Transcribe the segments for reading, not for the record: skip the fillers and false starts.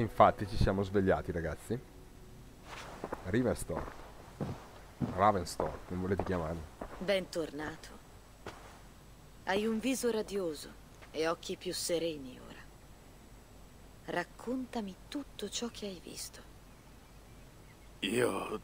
infatti ci siamo svegliati, ragazzi. Rivenstorm. Ravenstorm, come volete chiamarlo. Bentornato. Hai un viso radioso e occhi più sereni ora. Raccontami tutto ciò che hai visto. Io...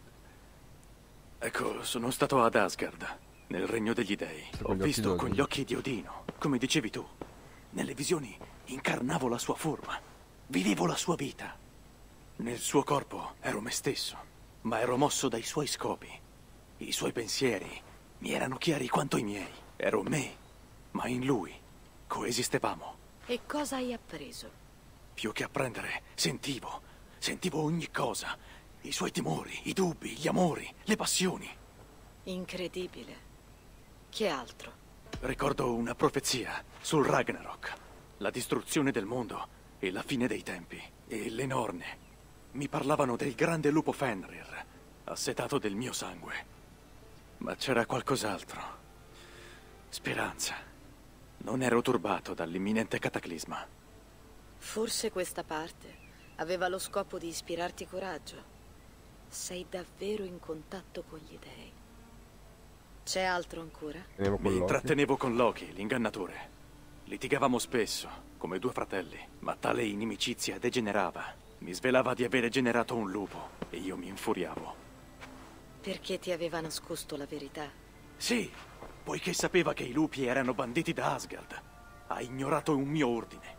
Ecco, sono stato ad Asgard, nel regno degli dei. Ho visto con gli occhi di Odino, come dicevi tu. Nelle visioni incarnavo la sua forma, vivevo la sua vita. Nel suo corpo ero me stesso, ma ero mosso dai suoi scopi. I suoi pensieri mi erano chiari quanto i miei. Ero me, ma in lui coesistevamo. E cosa hai appreso? Più che apprendere, sentivo ogni cosa. I suoi timori, i dubbi, gli amori, le passioni. Incredibile. Che altro? Ricordo una profezia sul Ragnarok, la distruzione del mondo e la fine dei tempi. E le Norne mi parlavano del grande lupo Fenrir, assetato del mio sangue. Ma c'era qualcos'altro. Speranza. Non ero turbato dall'imminente cataclisma. Forse questa parte aveva lo scopo di ispirarti coraggio. Sei davvero in contatto con gli dei. C'è altro ancora? Mi intrattenevo con Loki, l'ingannatore. Litigavamo spesso, come due fratelli, ma tale inimicizia degenerava. Mi svelava di avere generato un lupo e io mi infuriavo. Perché ti aveva nascosto la verità? Sì, poiché sapeva che i lupi erano banditi da Asgard. Ha ignorato un mio ordine.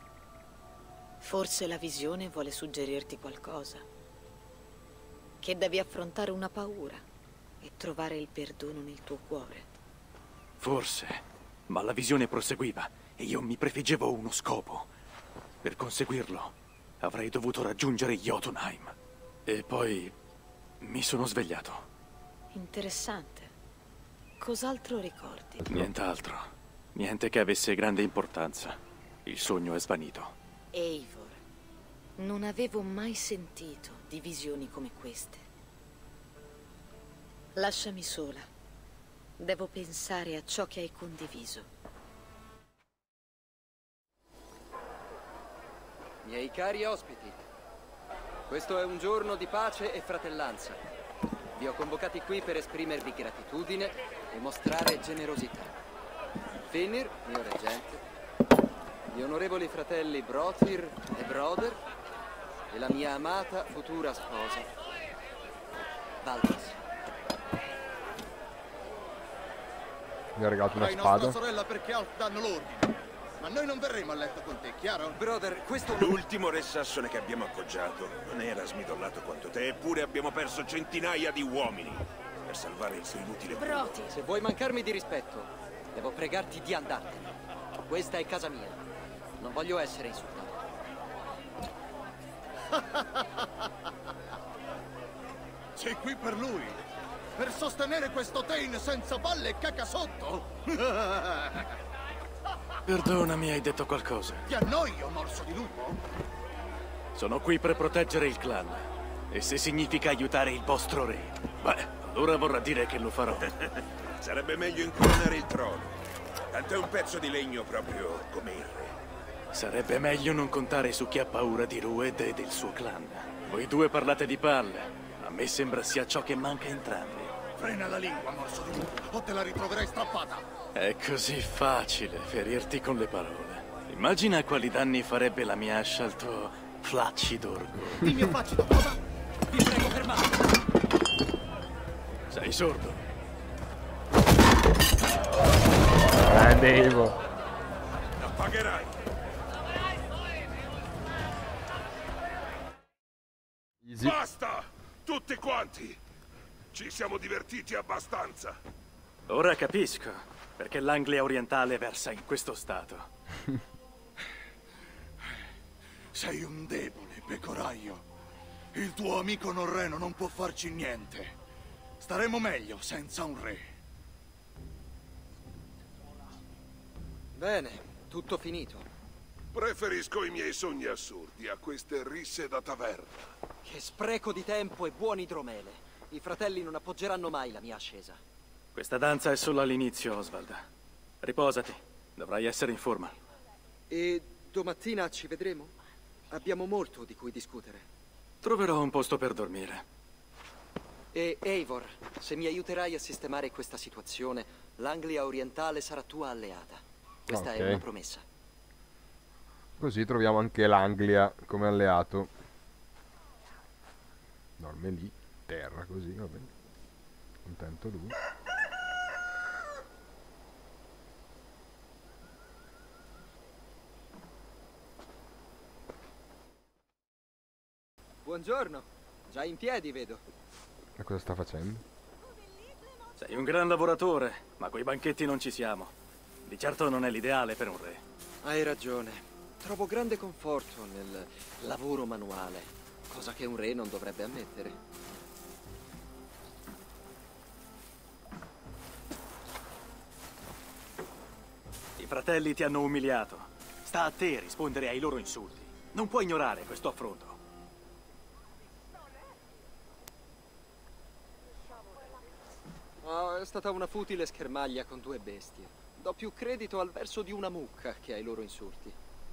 Forse la visione vuole suggerirti qualcosa. Che devi affrontare una paura e trovare il perdono nel tuo cuore. Forse, ma la visione proseguiva e io mi prefiggevo uno scopo. Per conseguirlo, avrei dovuto raggiungere Jotunheim. E poi mi sono svegliato. Interessante. Cos'altro ricordi? Nient'altro. Niente che avesse grande importanza. Il sogno è svanito. Eivor, non avevo mai sentito di visioni come queste. Lasciami sola. Devo pensare a ciò che hai condiviso. Miei cari ospiti, questo è un giorno di pace e fratellanza. Vi ho convocati qui per esprimervi gratitudine e mostrare generosità. Fenrir, mio reggente, gli onorevoli fratelli Brothir e Broder e la mia amata futura sposa, Valdis. Mi ha regalato una nostra spada. sorella perché Alf danno l'ordine. Ma noi non verremo a letto con te, chiaro? Brother, questo... L'ultimo re sassone che abbiamo appoggiato non era smidollato quanto te, eppure abbiamo perso centinaia di uomini per salvare il suo inutile culo. Se vuoi mancarmi di rispetto, devo pregarti di andartene. Questa è casa mia. Non voglio essere insultato. Sei qui per lui? Per sostenere questo Tain senza palle e caca sotto? Perdonami, hai detto qualcosa. Ti annoio, morso di lupo? Sono qui per proteggere il clan. E se significa aiutare il vostro re, beh, allora vorrà dire che lo farò. Sarebbe meglio incoronare il trono. Tanto è un pezzo di legno proprio come il re. Sarebbe meglio non contare su chi ha paura di Rued e del suo clan. Voi due parlate di palle. A me sembra sia ciò che manca a entrambi. Frena la lingua, morso di lupo, o te la ritroverai strappata. È così facile ferirti con le parole. Immagina quali danni farebbe la mia ascia al tuo flaccido orgoglio. Il mio facito cosa? Vi prego, fermate! Sei sordo? Devo. La pagherai. Easy. Basta! Tutti quanti! Ci siamo divertiti abbastanza. Ora capisco perché l'Anglia orientale versa in questo stato. Sei un debole, pecoraio. Il tuo amico Norreno non può farci niente. Staremo meglio senza un re. Bene, tutto finito. Preferisco i miei sogni assurdi a queste risse da taverna. Che spreco di tempo e buon idromele. I fratelli non appoggeranno mai la mia ascesa. Questa danza è solo all'inizio, Oswald. Riposati, dovrai essere in forma. E domattina ci vedremo? Abbiamo molto di cui discutere. Troverò un posto per dormire. E Eivor, se mi aiuterai a sistemare questa situazione, l'Anglia orientale sarà tua alleata. Questa Ok. è una promessa. Così troviamo anche l'Anglia come alleato. Dorme lì, terra, così, va bene. Contento lui. Buongiorno. Già in piedi, vedo. E cosa sta facendo? Sei un gran lavoratore, ma coi banchetti non ci siamo. Di certo non è l'ideale per un re. Hai ragione. Trovo grande conforto nel lavoro manuale, cosa che un re non dovrebbe ammettere. I fratelli ti hanno umiliato. Sta a te rispondere ai loro insulti. Non puoi ignorare questo affronto. Oh, è stata una futile schermaglia con due bestie. Do più credito al verso di una mucca che ai loro insulti.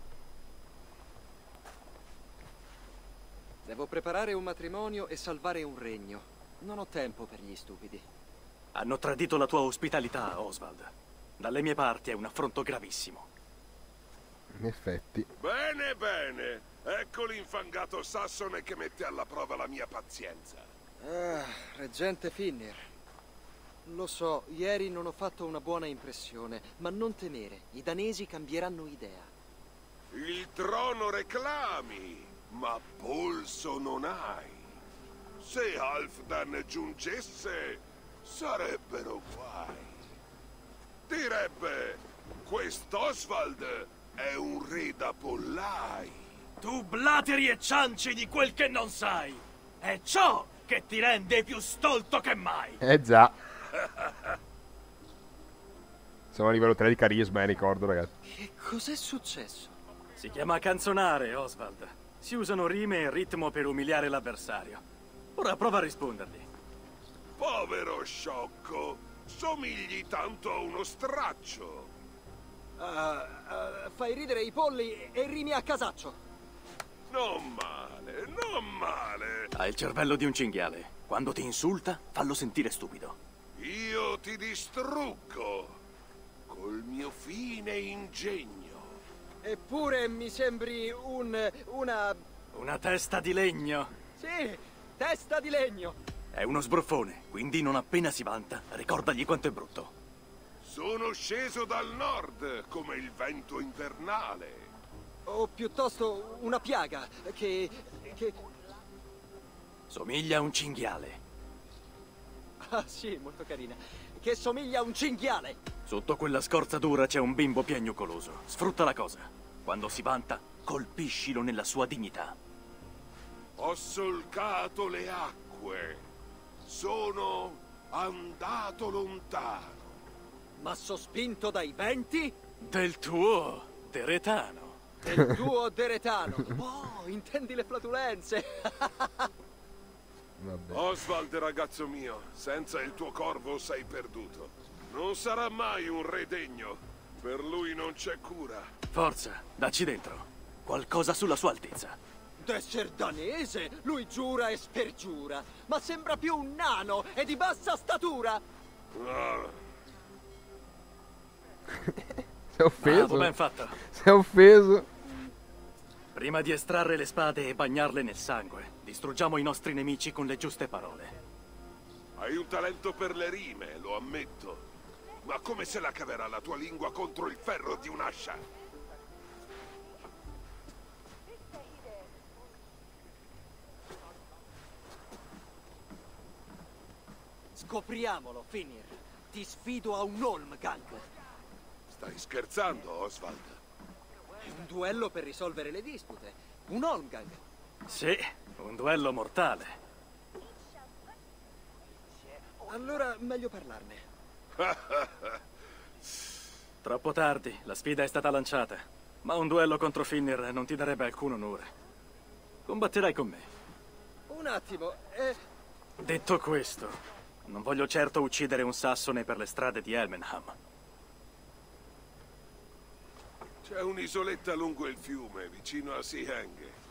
Devo preparare un matrimonio e salvare un regno. Non ho tempo per gli stupidi. Hanno tradito la tua ospitalità, Oswald. Dalle mie parti è un affronto gravissimo. In effetti. Bene, bene. Ecco l'infangato sassone che mette alla prova la mia pazienza. Ah, reggente Finnir. Lo so, ieri non ho fatto una buona impressione, ma non temere, i danesi cambieranno idea. Il trono reclami, ma polso non hai. Se Halfdan giungesse, sarebbero guai. Direbbe, quest'Oswald è un re da pollai. Tu blateri e cianci di quel che non sai! È ciò che ti rende più stolto che mai! Già. Siamo a livello 3 di carisma, ricordo, ragazzi. Che cos'è successo? Si chiama canzonare, Oswald. Si usano rime e ritmo per umiliare l'avversario. Ora prova a rispondergli. Povero sciocco, somigli tanto a uno straccio. Fai ridere i polli e rimi a casaccio. Non male, non male. Ha il cervello di un cinghiale. Quando ti insulta, fallo sentire stupido. Io ti distruggo col mio fine ingegno. Eppure mi sembri una... Una testa di legno. Sì, testa di legno. È uno sbruffone, quindi non appena si vanta, ricordagli quanto è brutto. Sono sceso dal nord come il vento invernale. O piuttosto una piaga che... Somiglia a un cinghiale. Ah sì, molto carina. Che somiglia a un cinghiale. Sotto quella scorza dura c'è un bimbo piagnucoloso. Sfrutta la cosa. Quando si vanta, colpiscilo nella sua dignità. Ho solcato le acque. Sono andato lontano. Ma sospinto dai venti? Del tuo deretano. Del tuo deretano. Oh, intendi le flatulenze. Vabbè. Oswald, ragazzo mio, senza il tuo corvo sei perduto. Non sarà mai un re degno. Per lui non c'è cura. Forza, dacci dentro. Qualcosa sulla sua altezza. D'esser danese, lui giura e spergiura. Ma sembra più un nano e di bassa statura. Ah, Si è offeso. Bravo, ben fatto. Si è offeso. Prima di estrarre le spade e bagnarle nel sangue, distruggiamo i nostri nemici con le giuste parole. hai un talento per le rime, lo ammetto. Ma come se la caverà la tua lingua contro il ferro di un'ascia? Scopriamolo, Finnir. Ti sfido a un Holmgang. Stai scherzando, Oswald? È un duello per risolvere le dispute. Un Holmgang. Sì, un duello mortale. Allora, meglio parlarne. Troppo tardi, la sfida è stata lanciata. Ma un duello contro Finnir non ti darebbe alcun onore. Combatterai con me. Un attimo, Detto questo, non voglio certo uccidere un sassone per le strade di Elmenham. C'è un'isoletta lungo il fiume, vicino a Seaheng.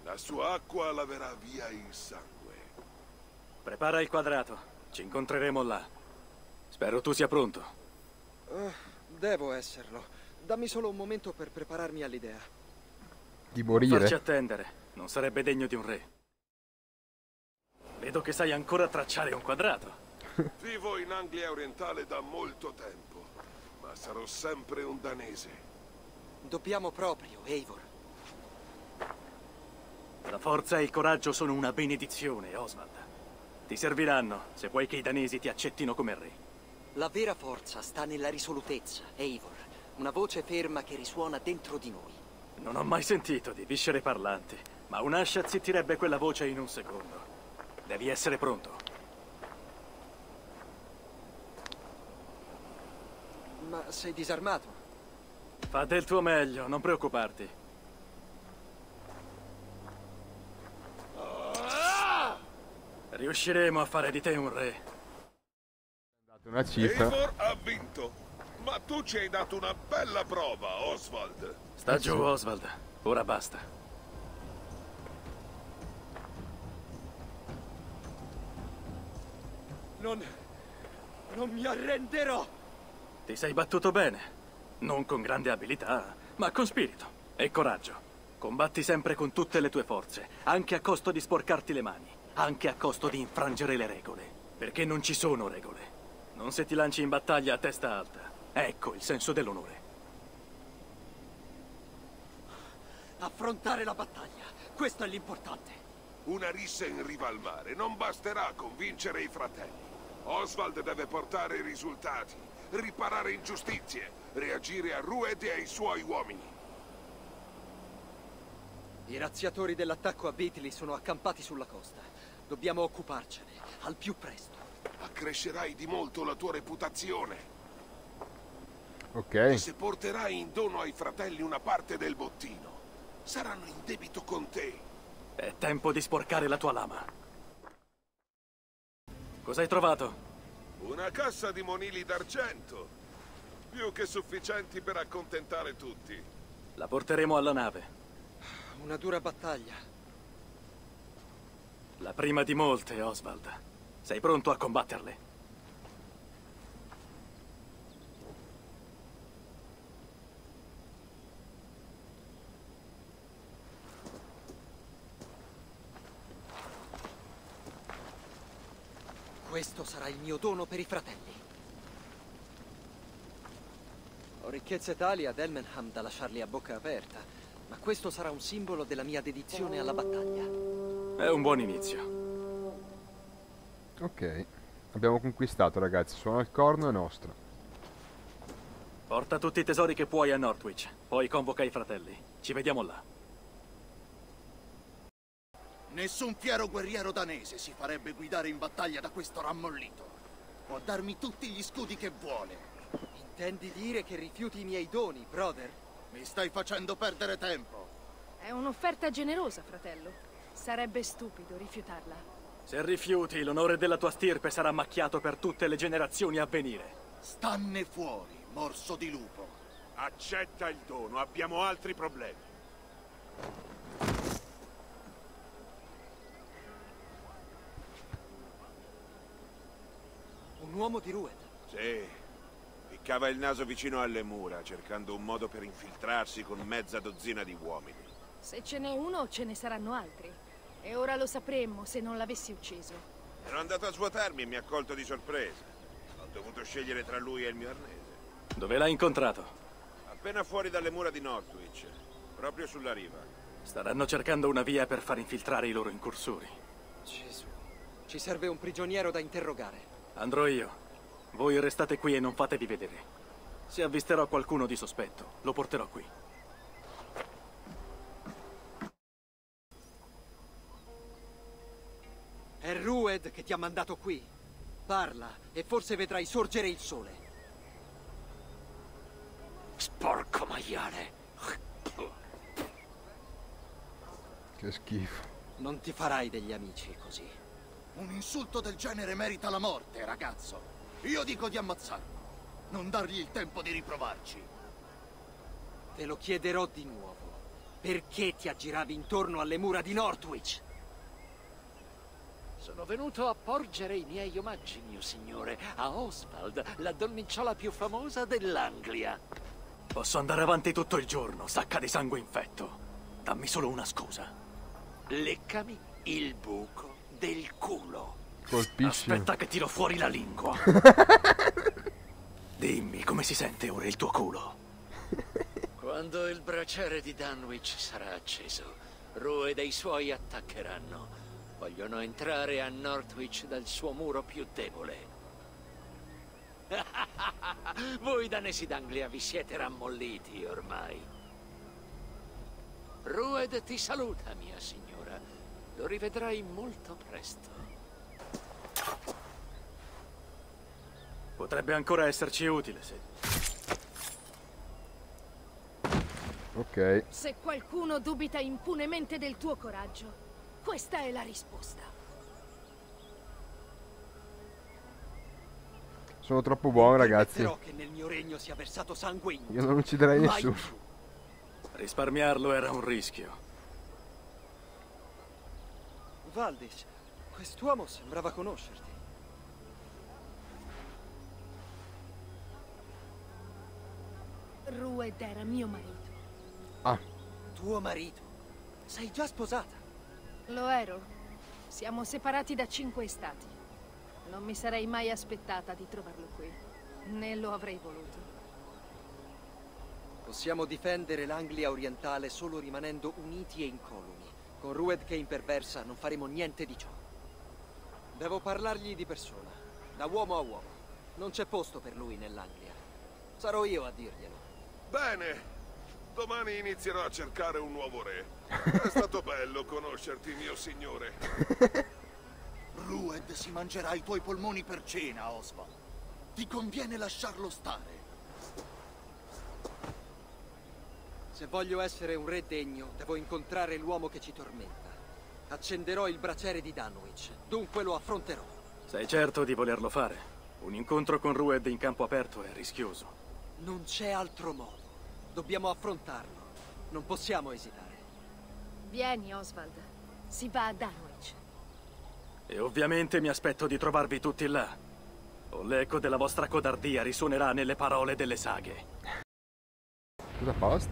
La sua acqua laverà via il sangue. Prepara il quadrato. Ci incontreremo là. Spero tu sia pronto. Devo esserlo. Dammi solo un momento per prepararmi all'idea. Di Non morire? farci attendere. Non sarebbe degno di un re. Vedo che sai ancora tracciare un quadrato. Vivo in Anglia orientale da molto tempo, ma sarò sempre un danese. Dobbiamo proprio, Eivor. La forza e il coraggio sono una benedizione, Oswald. Ti serviranno se vuoi che i danesi ti accettino come re. La vera forza sta nella risolutezza, Eivor. Una voce ferma che risuona dentro di noi. Non ho mai sentito di viscere parlanti, ma un'ascia zittirebbe quella voce in un secondo. Devi essere pronto. Ma sei disarmato? Fa del tuo meglio, non preoccuparti. Riusciremo a fare di te un re. Date una cifra. Eivor ha vinto, ma tu ci hai dato una bella prova, Oswald. Sta giù, Oswald. Ora basta. Non mi arrenderò! Ti sei battuto bene. Non con grande abilità, ma con spirito e coraggio. Combatti sempre con tutte le tue forze, anche a costo di sporcarti le mani, anche a costo di infrangere le regole. Perché non ci sono regole. Non se ti lanci in battaglia a testa alta. Ecco il senso dell'onore. Affrontare la battaglia, questo è l'importante. Una rissa in riva al mare non basterà a convincere i fratelli. Oswald deve portare i risultati, riparare ingiustizie, reagire a Rued e ai suoi uomini. I razziatori dell'attacco a Beatley sono accampati sulla costa. Dobbiamo occuparcene, al più presto. Accrescerai di molto la tua reputazione. Ok. E se porterai in dono ai fratelli una parte del bottino, saranno in debito con te. È tempo di sporcare la tua lama. Cosa hai trovato? Una cassa di monili d'argento, più che sufficienti per accontentare tutti. La porteremo alla nave. Una dura battaglia. La prima di molte, Oswald. Sei pronto a combatterle? Questo sarà il mio dono per i fratelli. Ho ricchezze tali ad Elmenham da lasciarli a bocca aperta, ma questo sarà un simbolo della mia dedizione alla battaglia. È un buon inizio. Ok. Abbiamo conquistato, ragazzi. Suona il corno, è nostro. Porta tutti i tesori che puoi a Northwich, poi convoca i fratelli. Ci vediamo là. Nessun fiero guerriero danese si farebbe guidare in battaglia da questo rammollito. Può darmi tutti gli scudi che vuole. Intendi dire che rifiuti i miei doni, brother? Mi stai facendo perdere tempo. È un'offerta generosa, fratello. Sarebbe stupido rifiutarla. Se rifiuti, l'onore della tua stirpe sarà macchiato per tutte le generazioni a venire. Stanne fuori, morso di lupo. Accetta il dono, abbiamo altri problemi. Un uomo di Rued. Sì, ficcava il naso vicino alle mura, cercando un modo per infiltrarsi con mezza dozzina di uomini. Se ce n'è uno, ce ne saranno altri. E ora lo sapremmo se non l'avessi ucciso. Ero andato a svuotarmi e mi ha colto di sorpresa. Ho dovuto scegliere tra lui e il mio arnese. Dove l'hai incontrato? Appena fuori dalle mura di Northwich, proprio sulla riva. Staranno cercando una via per far infiltrare i loro incursori. Gesù. Ci serve un prigioniero da interrogare. Andrò io. Voi restate qui e non fatevi vedere. Se avvisterò qualcuno di sospetto, lo porterò qui. È Rued che ti ha mandato qui. Parla e forse vedrai sorgere il sole. Sporco maiale. Che schifo. Non ti farai degli amici così. Un insulto del genere merita la morte, ragazzo. Io dico di ammazzarlo. Non dargli il tempo di riprovarci. Te lo chiederò di nuovo. Perché ti aggiravi intorno alle mura di Northwich? Sono venuto a porgere i miei omaggi, mio signore, a Oswald, la donnicciola più famosa dell'Anglia. Posso andare avanti tutto il giorno, sacca di sangue infetto. Dammi solo una scusa. Leccami il buco del culo. Colpisci. Aspetta che tiro fuori la lingua. Dimmi, come si sente ora il tuo culo? Quando il braciere di Dunwich sarà acceso, Rued e i suoi attaccheranno. Vogliono entrare a Northwich dal suo muro più debole. Voi danesi d'Anglia vi siete rammolliti ormai. Rued ti saluta, mia signora. Lo rivedrai molto presto. Potrebbe ancora esserci utile se... Ok. Se qualcuno dubita impunemente del tuo coraggio, questa è la risposta. Sono troppo buono, ragazzi. Non che nel mio regno sia versato sangue in... Io non ucciderei Mai nessuno. più. Risparmiarlo era un rischio. Valdis, quest'uomo sembrava conoscerti. Rued era mio marito. Ah, Tuo marito? Sei già sposata? Lo ero. Siamo separati da 5 stati. Non mi sarei mai aspettata di trovarlo qui. Né lo avrei voluto. Possiamo difendere l'Anglia orientale solo rimanendo uniti e incolumi. Con Rued che imperversa non faremo niente di ciò. Devo parlargli di persona, da uomo a uomo. Non c'è posto per lui nell'Anglia. Sarò io a dirglielo. Bene. Domani inizierò a cercare un nuovo re. È stato bello conoscerti, mio signore. Rued si mangerà i tuoi polmoni per cena, Oswald. Ti conviene lasciarlo stare. Se voglio essere un re degno, devo incontrare l'uomo che ci tormenta. Accenderò il braciere di Dunwich, dunque lo affronterò. Sei certo di volerlo fare? Un incontro con Rued in campo aperto è rischioso. Non c'è altro modo. Dobbiamo affrontarlo. Non possiamo esitare. Vieni, Oswald. Si va a Dunwich. E ovviamente mi aspetto di trovarvi tutti là. O l'eco della vostra codardia risuonerà nelle parole delle saghe. cosa Faust?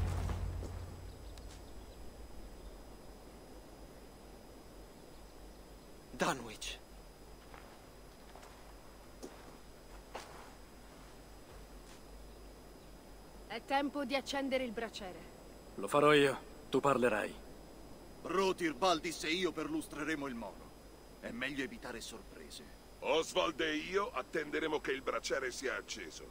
Dunwich. È tempo di accendere il braciere. Lo farò io, tu parlerai. Rotir, Valdis e io perlustreremo il mono. È meglio evitare sorprese. Oswald e io attenderemo che il braciere sia acceso.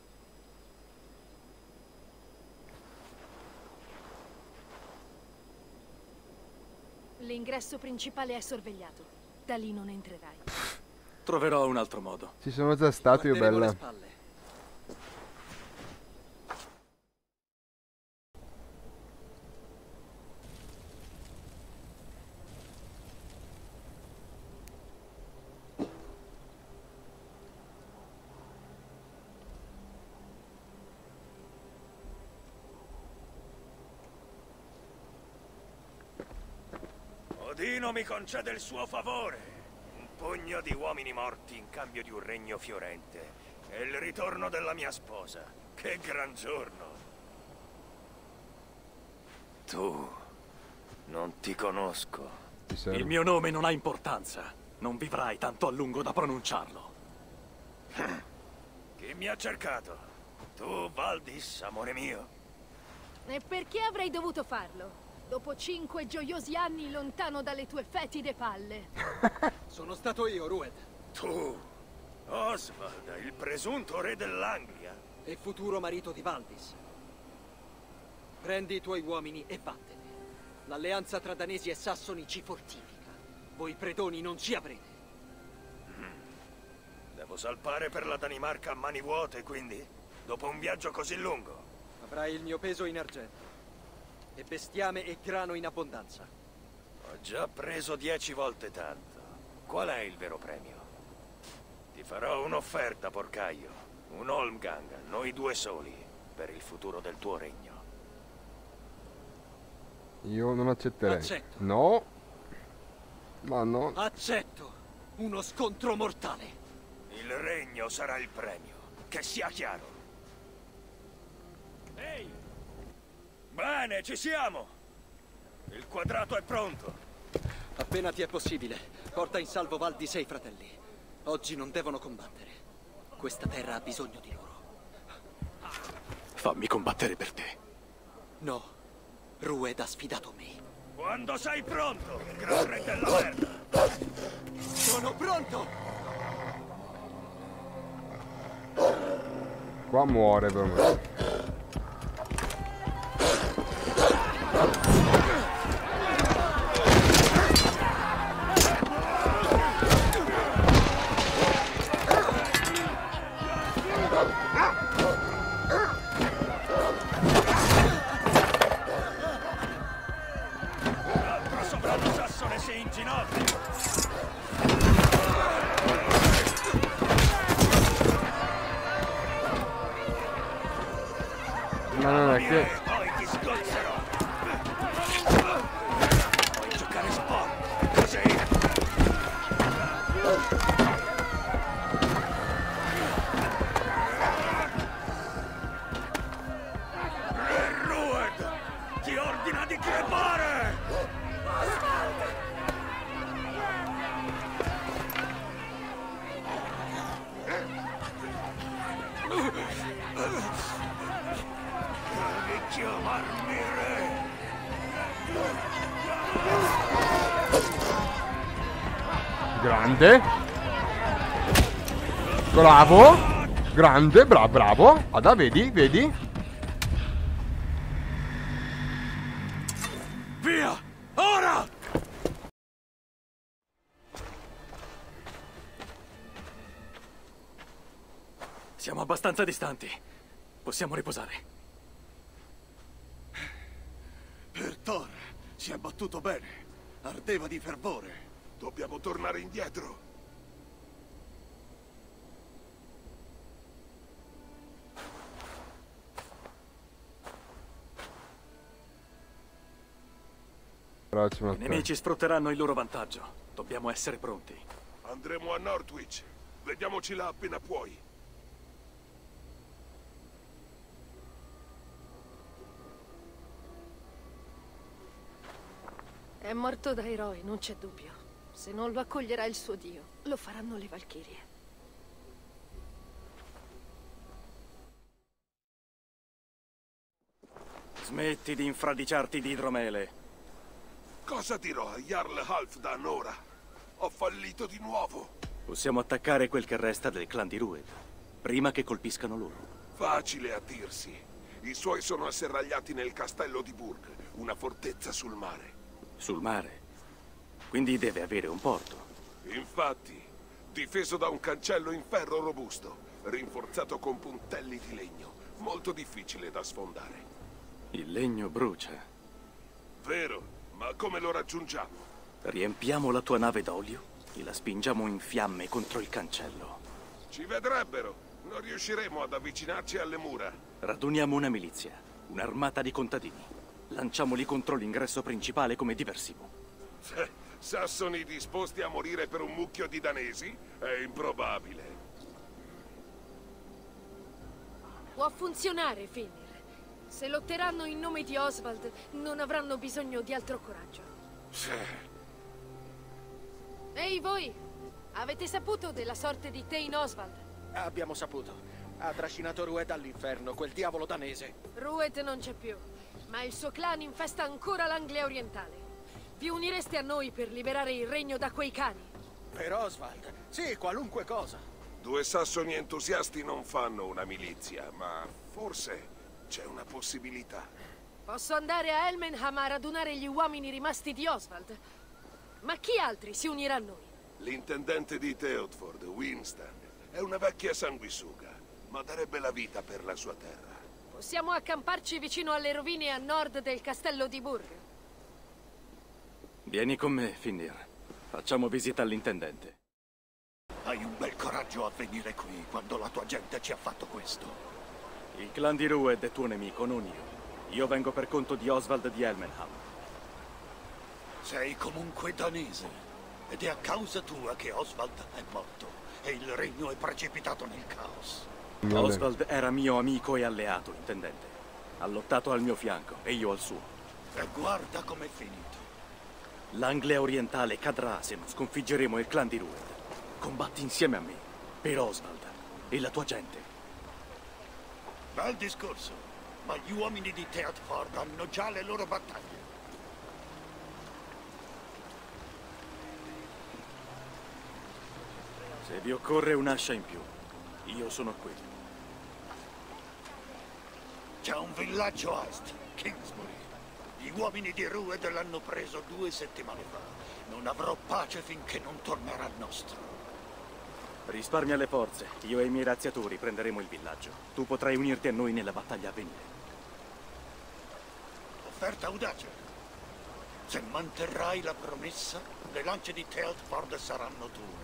L'ingresso principale è sorvegliato. Da lì non entrerai. Troverò un altro modo. Ci sono già stato io, Guarderemo le bella. spalle. Odino mi concede il suo favore. Un pugno di uomini morti in cambio di un regno fiorente. E il ritorno della mia sposa. Che gran giorno. Tu non ti conosco. Ti serve. Il mio nome non ha importanza. Non vivrai tanto a lungo da pronunciarlo. Chi mi ha cercato? Tu, Valdis, amore mio? E perché avrei dovuto farlo? Dopo 5 gioiosi anni lontano dalle tue fetide palle. Sono stato io, Rued. Tu, Oswald, il presunto re dell'Anglia. E futuro marito di Valdis. Prendi i tuoi uomini e vattene. L'alleanza tra danesi e sassoni ci fortifica. Voi predoni non ci avrete. Devo salpare per la Danimarca a mani vuote, quindi? Dopo un viaggio così lungo? Avrai il mio peso in argento. E bestiame e grano in abbondanza. Ho già preso 10 volte tanto. Qual è il vero premio? Ti farò un'offerta, porcaio. Un Holmgang, noi due soli, per il futuro del tuo regno. Io non accetterei. Accetto. No. Ma no. Accetto. Uno scontro mortale. Il regno sarà il premio. Che sia chiaro. Ehi! Bene, ci siamo! Il quadrato è pronto. Appena ti è possibile, porta in salvo Val di 6 fratelli. Oggi non devono combattere. Questa terra ha bisogno di loro. Fammi combattere per te. No, Rued ha sfidato me. Quando sei pronto, gran re della merda. Sono pronto! Qua muore per me. L'altro sovrano sassone si inginocchia. No, che... Poi ti sgozzerò. Puoi giocare sport, così. Re Rued ti ordina di crepare! Devi chiamarmi re! Grande. Bravo. Grande, bravo. Ada, vedi, vedi? Via! Ora! Siamo abbastanza distanti. Possiamo riposare. Per Thor si è battuto bene. Ardeva di fervore. Dobbiamo tornare indietro. I nemici sfrutteranno il loro vantaggio. Dobbiamo essere pronti. Andremo a Northwich. Vediamoci là appena puoi. È morto da eroe, non c'è dubbio. Se non lo accoglierà il suo dio, lo faranno le Valchirie. Smetti di infradiciarti di idromele. Cosa dirò a Jarl Halfdan ora? Ho fallito di nuovo. Possiamo attaccare quel che resta del clan di Rued, prima che colpiscano loro. Facile a dirsi. I suoi sono asserragliati nel castello di Burg, una fortezza sul mare. Sul mare? Quindi deve avere un porto. Infatti, difeso da un cancello in ferro robusto, rinforzato con puntelli di legno, molto difficile da sfondare. Il legno brucia. Vero, ma come lo raggiungiamo? Riempiamo la tua nave d'olio e la spingiamo in fiamme contro il cancello. Ci vedrebbero. Non riusciremo ad avvicinarci alle mura. Raduniamo una milizia, un'armata di contadini. Lanciamoli contro l'ingresso principale come diversivo. Sassoni disposti a morire per un mucchio di danesi? È improbabile. Può funzionare, Finnir. Se lotteranno in nome di Oswald, non avranno bisogno di altro coraggio. Ehi, voi! Avete saputo della sorte di Thane Oswald? Abbiamo saputo. Ha trascinato Rued all'inferno, quel diavolo danese. Rued non c'è più, ma il suo clan infesta ancora l'Anglia orientale. Vi unireste a noi per liberare il regno da quei cani? Per Oswald? Sì, qualunque cosa. 2 sassoni entusiasti non fanno una milizia, ma forse c'è una possibilità. Posso andare a Elmenham a radunare gli uomini rimasti di Oswald? Ma chi altri si unirà a noi? L'intendente di Teodford, Winston, è una vecchia sanguisuga, ma darebbe la vita per la sua terra. Possiamo accamparci vicino alle rovine a nord del castello di Burg. Vieni con me, Finnir. Facciamo visita all'intendente. Hai un bel coraggio a venire qui quando la tua gente ci ha fatto questo. Il clan di Rued è tuo nemico, non io. Io vengo per conto di Oswald di Elmenham. Sei comunque danese, ed è a causa tua che Oswald è morto e il regno è precipitato nel caos. Oswald era mio amico e alleato, intendente. Ha lottato al mio fianco e io al suo. E guarda com'è finito. L'Anglia orientale cadrà se non sconfiggeremo il clan di Rued. Combatti insieme a me, per Oswald e la tua gente. Bel discorso, ma gli uomini di Teatford hanno già le loro battaglie. Se vi occorre un'ascia in più, io sono qui. C'è un villaggio a est, Kingsbury. Gli uomini di Rued l'hanno preso 2 settimane fa. Non avrò pace finché non tornerà nostro. Risparmia le forze. Io e i miei razziatori prenderemo il villaggio. Tu potrai unirti a noi nella battaglia a venire. Offerta audace. Se manterrai la promessa, le lance di Tealtford saranno tue.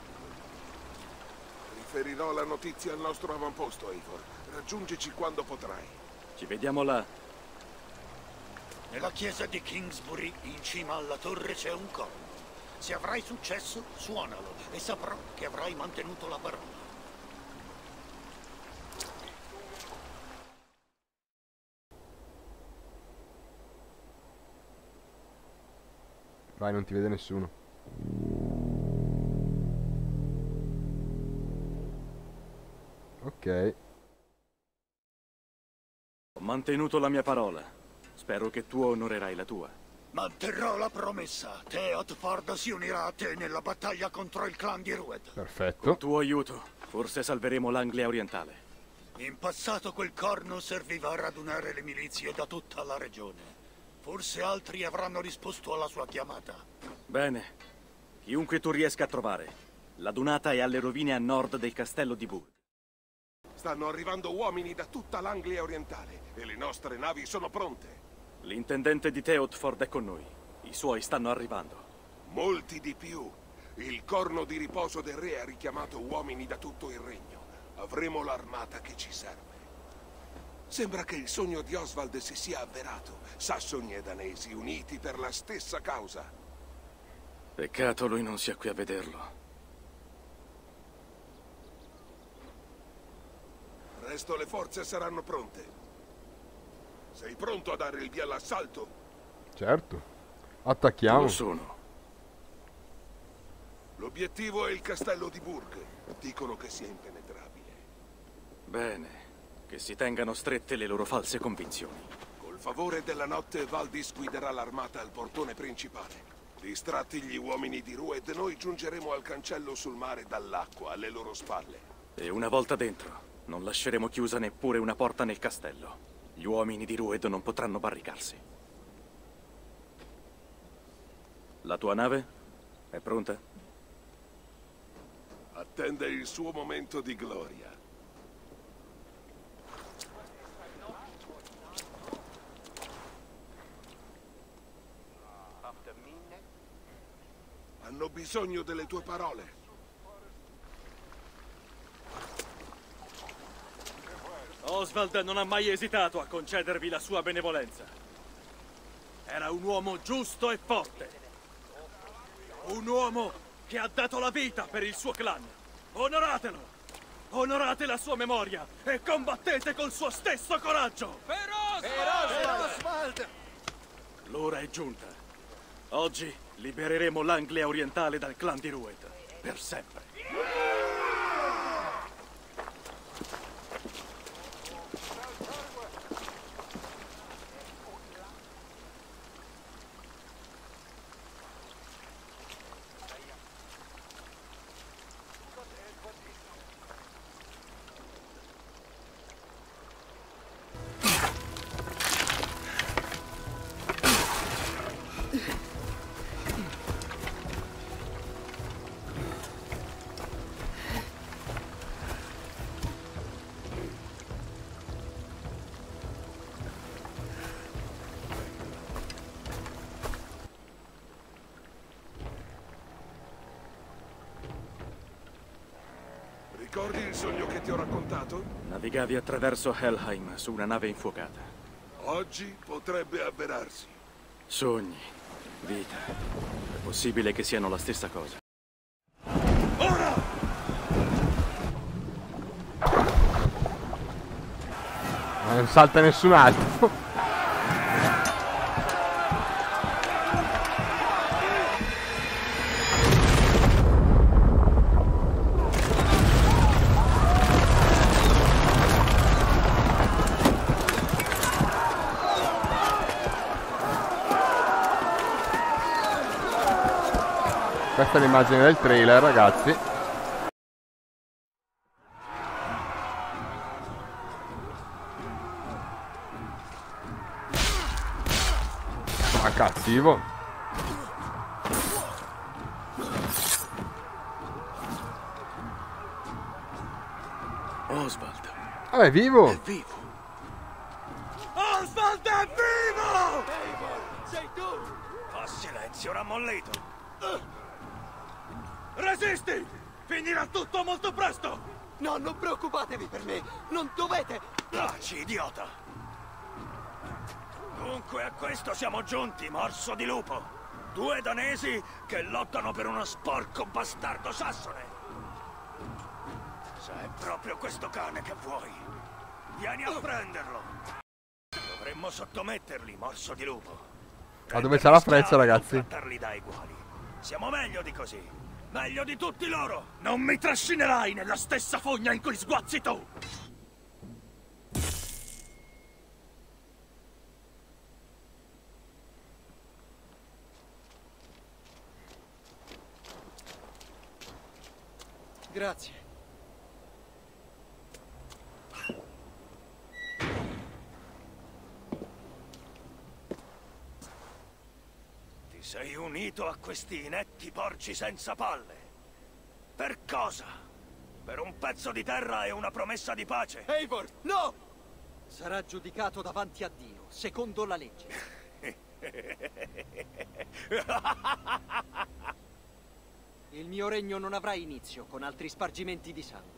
Riferirò la notizia al nostro avamposto, Eivor. Raggiungici quando potrai. Ci vediamo là. Nella chiesa di Kingsbury, in cima alla torre, c'è un corno. Se avrai successo, suonalo e saprò che avrai mantenuto la parola. Vai, non ti vede nessuno. Ok. Ho mantenuto la mia parola. Spero che tu onorerai la tua. Manterrò la promessa. Teatford si unirà a te nella battaglia contro il clan di Rued. Perfetto. Con tuo aiuto, forse salveremo l'Anglia orientale. In passato quel corno serviva a radunare le milizie da tutta la regione. Forse altri avranno risposto alla sua chiamata. Bene. Chiunque tu riesca a trovare. La dunata è alle rovine a nord del castello di Burg. Stanno arrivando uomini da tutta l'Anglia orientale e le nostre navi sono pronte. L'intendente di Teotford è con noi. I suoi stanno arrivando. Molti di più. Il corno di riposo del re ha richiamato uomini da tutto il regno. Avremo l'armata che ci serve. Sembra che il sogno di Oswald si sia avverato. Sassoni e danesi uniti per la stessa causa. Peccato lui non sia qui a vederlo. Presto le forze saranno pronte. Sei pronto a dare il via all'assalto? Certo. Attacchiamo. Lo sono. L'obiettivo è il castello di Burg. Dicono che sia impenetrabile. Bene. Che si tengano strette le loro false convinzioni. Col favore della notte, Valdis guiderà l'armata al portone principale. Distratti gli uomini di Rued, noi giungeremo al cancello sul mare dall'acqua, alle loro spalle. E una volta dentro, non lasceremo chiusa neppure una porta nel castello. Gli uomini di Rued non potranno barricarsi. La tua nave? È pronta? Attende il suo momento di gloria. Hanno bisogno delle tue parole. Oswald non ha mai esitato a concedervi la sua benevolenza. Era un uomo giusto e forte. Un uomo che ha dato la vita per il suo clan. Onoratelo! Onorate la sua memoria e combattete col suo stesso coraggio! Per Oswald! L'ora è giunta. Oggi libereremo l'Anglia orientale dal clan di Rued. Per sempre. Ricordi il sogno che ti ho raccontato? Navigavi attraverso Helheim su una nave infuocata. Oggi potrebbe avverarsi. Sogni. Vita. È possibile che siano la stessa cosa. Ora! Ma non salta nessun altro. Questa è l'immagine del trailer, ragazzi. Ma cattivo. Oswald. Ah, è vivo! È vivo. Oswald è vivo! Eivor, sei tu! Fa silenzio, rammollito. Resisti! Finirà tutto molto presto! No, non preoccupatevi per me! Non dovete! Taci, idiota! Dunque a questo siamo giunti, morso di lupo. 2 danesi che lottano per uno sporco bastardo sassone. Se è proprio questo cane che vuoi, vieni a prenderlo. Dovremmo sottometterli, morso di lupo. Ma dove c'è la freccia, ragazzi? Trattarli da uguali. Siamo meglio di così. Meglio di tutti loro! Non mi trascinerai nella stessa fogna in cui sguazzi tu! Grazie. Ti sei unito a questi inetti porci senza palle. Per cosa? Per un pezzo di terra e una promessa di pace? Eivor, no! Sarà giudicato davanti a Dio, secondo la legge. Il mio regno non avrà inizio con altri spargimenti di sangue.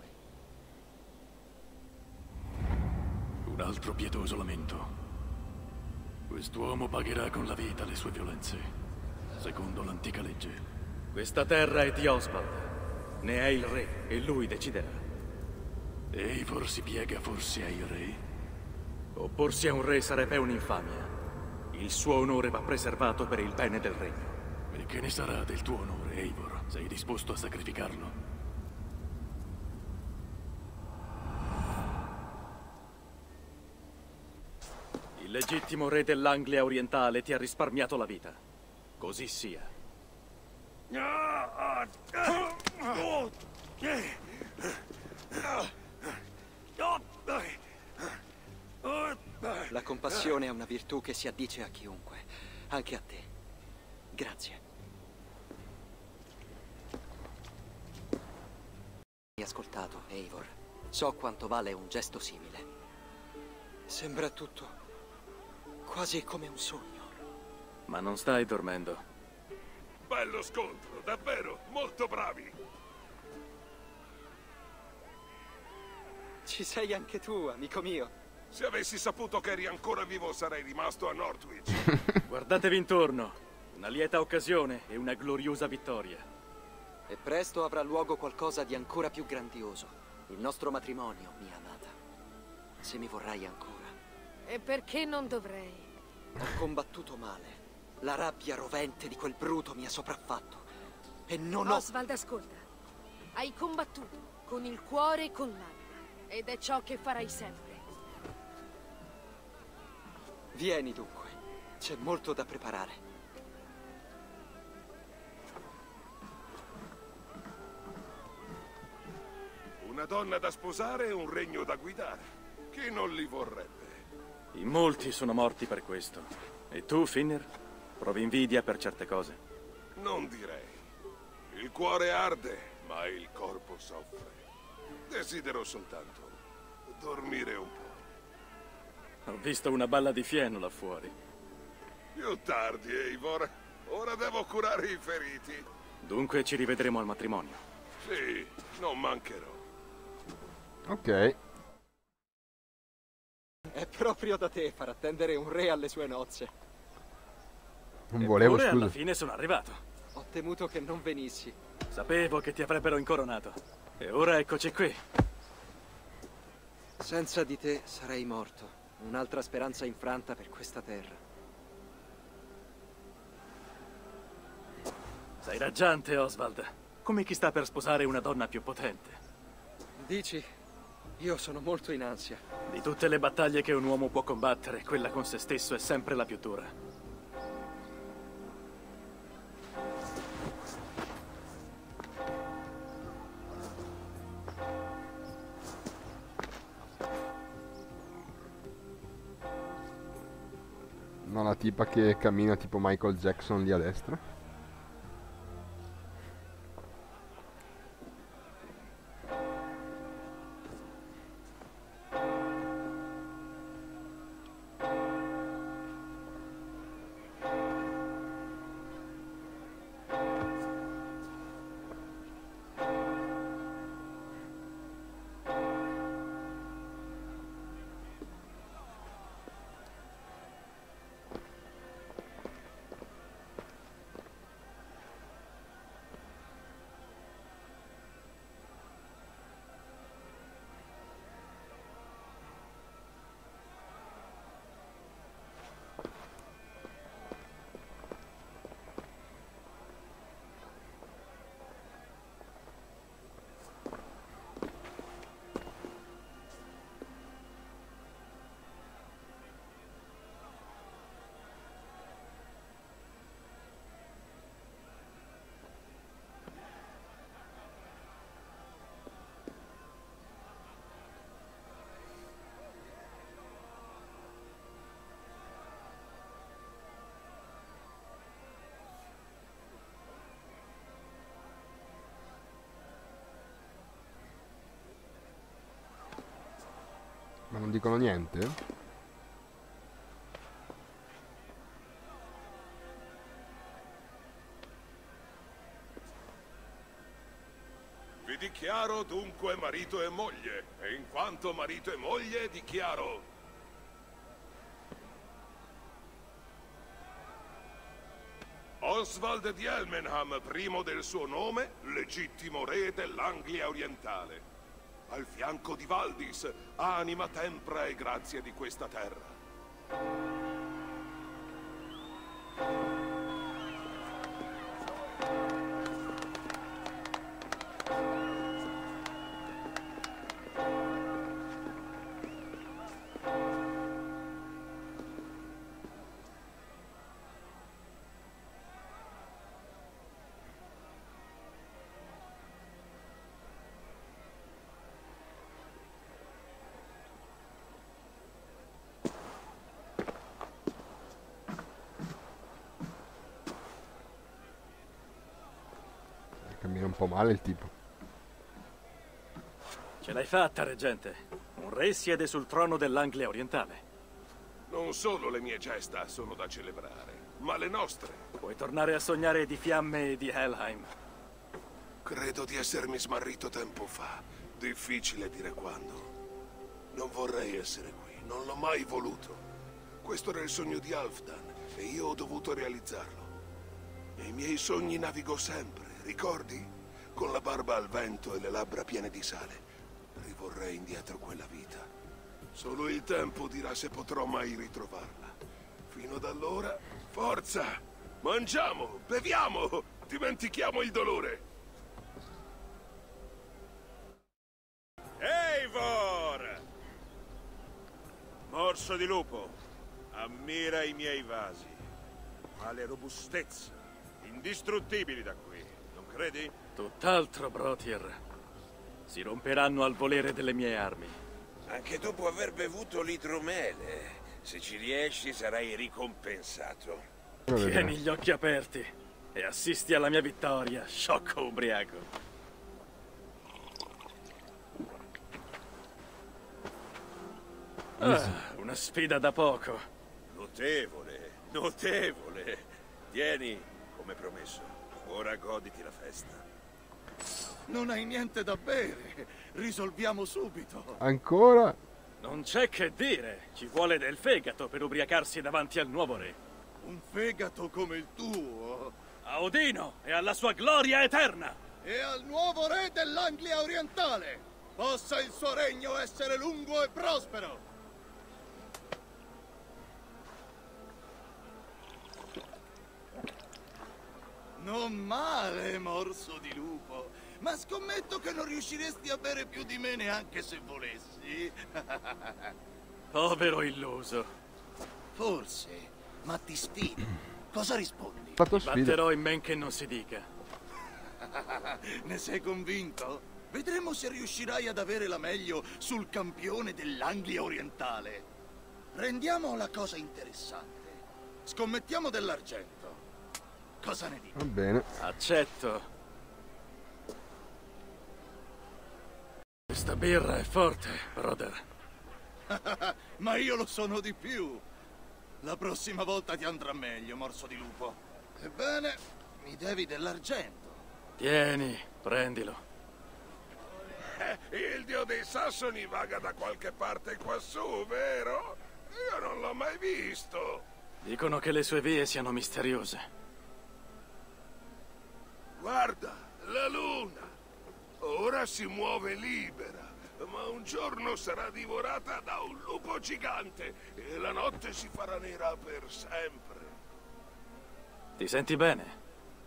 Un altro pietoso lamento. Quest'uomo pagherà con la vita le sue violenze, secondo l'antica legge. Questa terra è di Oswald. Ne è il re e lui deciderà. Eivor si piega forse ai re? Opporsi a un re sarebbe un'infamia. Il suo onore va preservato per il bene del regno. E che ne sarà del tuo onore, Eivor? Sei disposto a sacrificarlo? Il legittimo re dell'Anglia orientale ti ha risparmiato la vita. Così sia. La compassione è una virtù che si addice a chiunque, anche a te. Grazie. Mi hai ascoltato, Eivor. So quanto vale un gesto simile. Sembra tutto quasi come un sogno. Ma non stai dormendo. Bello scontro, davvero, molto bravi. Ci sei anche tu, amico mio. Se avessi saputo che eri ancora vivo sarei rimasto a Northwich. Guardatevi intorno. Una lieta occasione e una gloriosa vittoria. E presto avrà luogo qualcosa di ancora più grandioso. Il nostro matrimonio, mia amata. Se mi vorrai ancora. E perché non dovrei? Ho combattuto male. La rabbia rovente di quel bruto mi ha sopraffatto. E non ho... Oswald, ascolta. Hai combattuto con il cuore e con l'anima. Ed è ciò che farai sempre. Vieni dunque. C'è molto da preparare. Una donna da sposare e un regno da guidare. Chi non li vorrebbe? In molti sono morti per questo. E tu, Finner? Provi invidia per certe cose? Non direi. Il cuore arde, ma il corpo soffre. Desidero soltanto dormire un po'. Ho visto una balla di fieno là fuori. Più tardi, Eivor. Ora devo curare i feriti. Dunque ci rivedremo al matrimonio. Sì, non mancherò. Ok. È proprio da te far attendere un re alle sue nozze. Non volevo, scusa. scusa. Alla fine sono arrivato. Ho temuto che non venissi. Sapevo che ti avrebbero incoronato. E ora eccoci qui. Senza di te sarei morto. Un'altra speranza infranta per questa terra. Sei raggiante, Oswald. Come chi sta per sposare una donna più potente. Dici? Io sono molto in ansia. Di tutte le battaglie che un uomo può combattere, quella con se stesso è sempre la più dura. No, la tipa che cammina tipo Michael Jackson lì a destra. Ma non dicono niente? Vi dichiaro dunque marito e moglie, e in quanto marito e moglie dichiaro... Oswald di Elmenham, primo del suo nome, legittimo re dell'Anglia orientale. Al fianco di Valdis, anima, tempra e grazia di questa terra. Cammina un po' male il tipo. Ce l'hai fatta, reggente. Un re siede sul trono dell'Anglia orientale. Non solo le mie gesta sono da celebrare, ma le nostre. Puoi tornare a sognare di fiamme e di Helheim. Credo di essermi smarrito tempo fa. Difficile dire quando. Non vorrei essere qui, non l'ho mai voluto. Questo era il sogno di Halfdan e io ho dovuto realizzarlo. Nei miei sogni navigo sempre, ricordi? Con la barba al vento e le labbra piene di sale. Rivorrei indietro quella vita. Solo il tempo dirà se potrò mai ritrovarla. Fino ad allora, forza! Mangiamo, beviamo, dimentichiamo il dolore. Eivor! Morso di lupo, ammira i miei vasi. Quale robustezza, indistruttibili da qui, non credi? Tutt'altro, Brothier. Si romperanno al volere delle mie armi. Anche dopo aver bevuto l'idromele. Se ci riesci sarai ricompensato. Tieni gli occhi aperti e assisti alla mia vittoria, sciocco ubriaco. Una sfida da poco. Notevole, notevole. Tieni, come promesso. Ora goditi la festa. Non hai niente da bere. Risolviamo subito. Ancora? Non c'è che dire. Ci vuole del fegato per ubriacarsi davanti al nuovo re. Un fegato come il tuo. A Odino e alla sua gloria eterna! E al nuovo re dell'Anglia orientale! Possa il suo regno essere lungo e prospero! Non male, morso di lupo. Ma scommetto che non riusciresti a bere più di me neanche se volessi. Povero illuso. Forse, ma ti sfido. Cosa rispondi? Fatto sfida. Batterò in men che non si dica. Ne sei convinto? Vedremo se riuscirai ad avere la meglio sul campione dell'Anglia orientale. Rendiamo la cosa interessante. Scommettiamo dell'argento. Cosa ne dici? Va bene. Accetto. Questa birra è forte, brother. Ma io lo sono di più. La prossima volta ti andrà meglio, morso di lupo. Ebbene, mi devi dell'argento. Tieni, prendilo. Il dio dei Sassoni vaga da qualche parte quassù, vero? Io non l'ho mai visto. Dicono che le sue vie siano misteriose. Guarda, la luna. Ora si muove libera, ma un giorno sarà divorata da un lupo gigante e la notte si farà nera per sempre. Ti senti bene?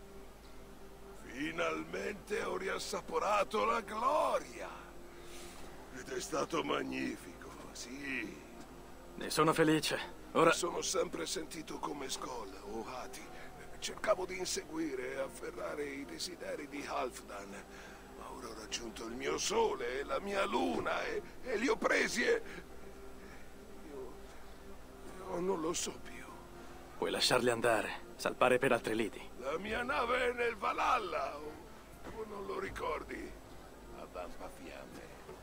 Finalmente ho riassaporato la gloria. Ed è stato magnifico, sì. Ne sono felice. Ora... Mi sono sempre sentito come Skoll o Hati. Cercavo di inseguire e afferrare i desideri di Halfdan. Ma ora ho raggiunto il mio sole e la mia luna e li ho presi e... Io non lo so più. Puoi lasciarli andare, salpare per altri lidi. La mia nave è nel Valhalla, o non lo ricordi? A vampa fiamme.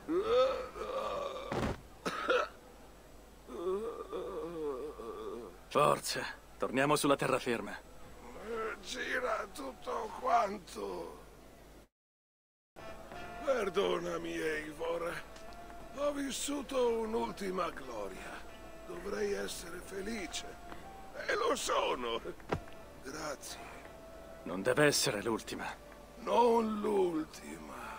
Forza, torniamo sulla terraferma. Gira tutto quanto. Perdonami, Eivor. Ho vissuto un'ultima gloria. Dovrei essere felice. E lo sono. Grazie. Non deve essere l'ultima. Non l'ultima.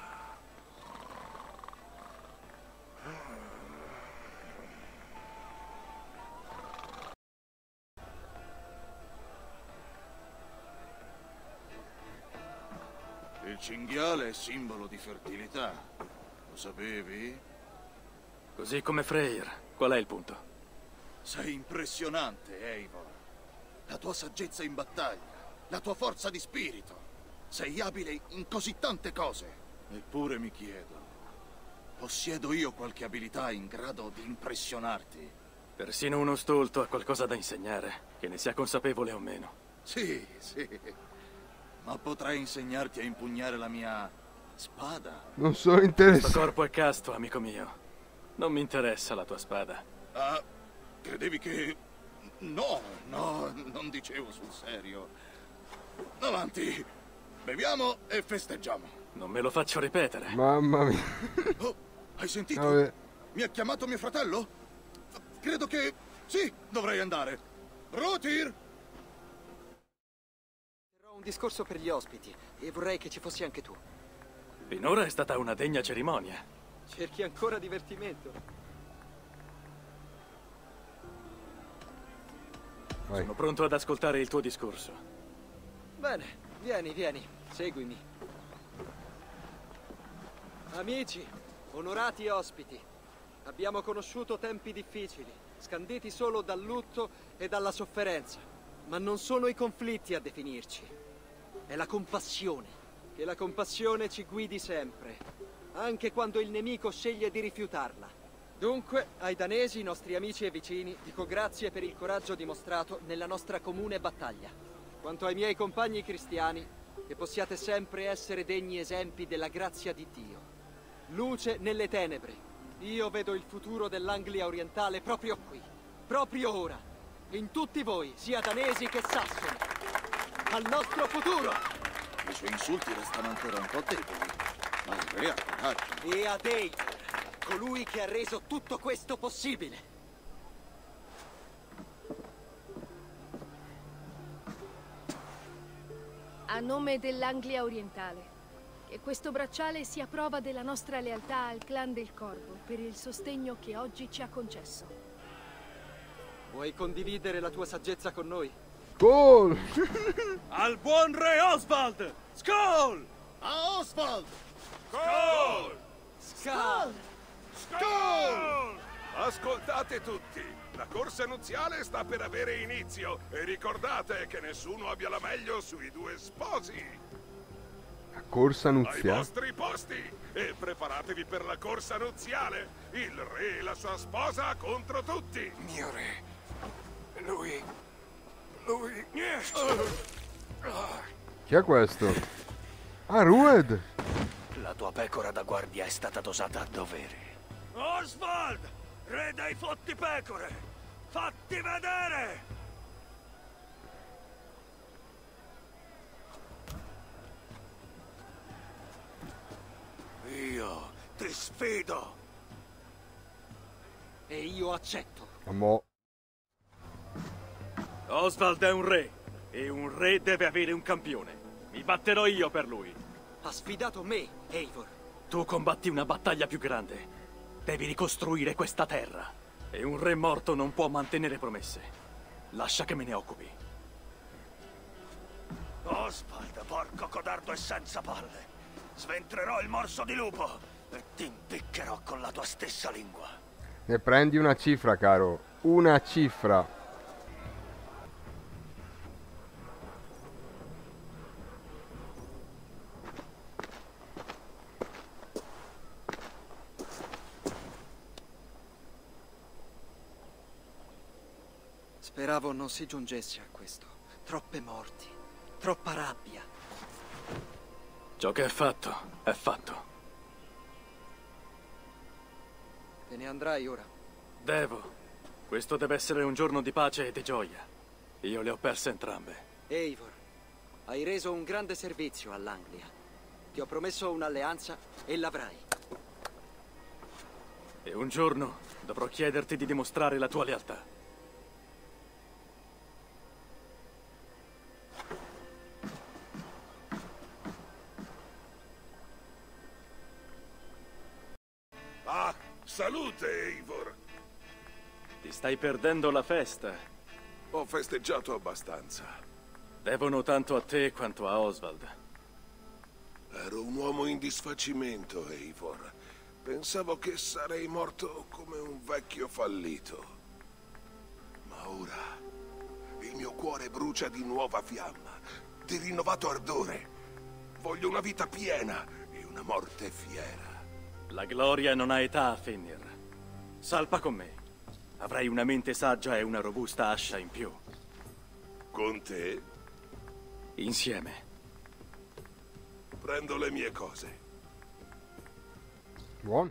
Il cinghiale è simbolo di fertilità. Lo sapevi? Così come Freyr. Qual è il punto? Sei impressionante, Eivor. La tua saggezza in battaglia, la tua forza di spirito. Sei abile in così tante cose. Eppure mi chiedo, possiedo io qualche abilità in grado di impressionarti? Persino uno stolto ha qualcosa da insegnare, che ne sia consapevole o meno. Sì, sì. Ma potrei insegnarti a impugnare la mia spada. Non sono interessato. Questo corpo è casto, amico mio. Non mi interessa la tua spada. Ah, credevi che... No, non dicevo sul serio. Avanti, beviamo e festeggiamo. Non me lo faccio ripetere. Mamma mia. Oh, hai sentito? Vabbè. Mi ha chiamato mio fratello? Credo che... Sì, dovrei andare. Rotir! Un discorso per gli ospiti e vorrei che ci fossi anche tu. Finora è stata una degna cerimonia. Cerchi ancora divertimento? Vai. Sono pronto ad ascoltare il tuo discorso. Bene, vieni, seguimi. Amici, onorati ospiti, abbiamo conosciuto tempi difficili, scanditi solo dal lutto e dalla sofferenza. Ma non sono i conflitti a definirci. È la compassione. Che la compassione ci guidi sempre, anche quando il nemico sceglie di rifiutarla. Dunque, ai danesi, nostri amici e vicini, dico grazie per il coraggio dimostrato nella nostra comune battaglia. Quanto ai miei compagni cristiani, che possiate sempre essere degni esempi della grazia di Dio. Luce nelle tenebre. Io vedo il futuro dell'Anglia orientale proprio qui, proprio ora. In tutti voi, sia danesi che sassoni. Al nostro futuro! I suoi insulti restano ancora un po' deboli, ma il re ha coraggio. E ad Eivor, colui che ha reso tutto questo possibile. A nome dell'Anglia orientale, che questo bracciale sia prova della nostra lealtà al clan del Corvo per il sostegno che oggi ci ha concesso. Vuoi condividere la tua saggezza con noi? Skål! Al buon re Oswald! Skål! A Oswald! Skål! Skål! Skål! Ascoltate tutti! La corsa nuziale sta per avere inizio e ricordate che nessuno abbia la meglio sui due sposi. La corsa Ai nuziale? vostri posti e preparatevi per la corsa nuziale. Il re e la sua sposa contro tutti. Mio re. Lui... Chi è questo? Ah, Rued! La tua pecora da guardia è stata dosata a dovere. Oswald! Re dei fotti pecore! Fatti vedere! Io ti sfido! E io accetto. Mo. Oswald è un re, e un re deve avere un campione. Mi batterò io per lui. Ha sfidato me, Eivor. Tu combatti una battaglia più grande. Devi ricostruire questa terra. E un re morto non può mantenere promesse. Lascia che me ne occupi. Oswald, porco codardo e senza palle. Sventrerò il morso di lupo e ti impiccherò con la tua stessa lingua. Ne prendi una cifra, caro. Una cifra. Speravo non si giungesse a questo. Troppe morti, troppa rabbia. Ciò che è fatto, è fatto. Te ne andrai ora? Devo. Questo deve essere un giorno di pace e di gioia. Io le ho perse entrambe. Eivor, hai reso un grande servizio all'Anglia. Ti ho promesso un'alleanza e l'avrai. E un giorno dovrò chiederti di dimostrare la tua lealtà. Salute, Eivor! Ti stai perdendo la festa. Ho festeggiato abbastanza. Devono tanto a te quanto a Oswald. Ero un uomo in disfacimento, Eivor. Pensavo che sarei morto come un vecchio fallito. Ma ora il mio cuore brucia di nuova fiamma, di rinnovato ardore. Voglio una vita piena e una morte fiera. La gloria non ha età, Fenrir. Salpa con me. Avrai una mente saggia e una robusta ascia in più. Con te? Insieme. Prendo le mie cose. Buono.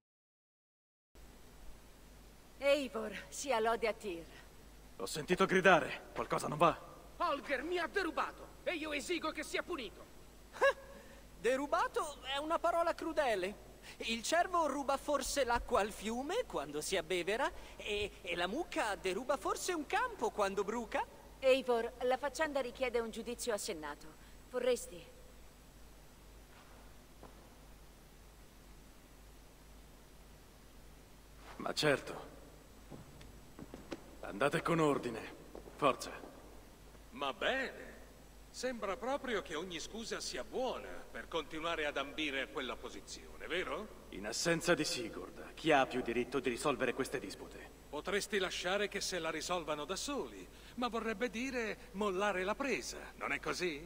Eivor, sia lode a Tyr. Ho sentito gridare. Qualcosa non va? Holger mi ha derubato e io esigo che sia punito. Derubato è una parola crudele. Il cervo ruba forse l'acqua al fiume quando si abbevera e la mucca deruba forse un campo quando bruca? Eivor, la faccenda richiede un giudizio assennato. Vorresti? Ma certo. Andate con ordine. Forza. Ma bene. Sembra proprio che ogni scusa sia buona per continuare ad ambire a quella posizione, vero? In assenza di Sigurd, chi ha più diritto di risolvere queste dispute? Potresti lasciare che se la risolvano da soli, ma vorrebbe dire mollare la presa, non è così?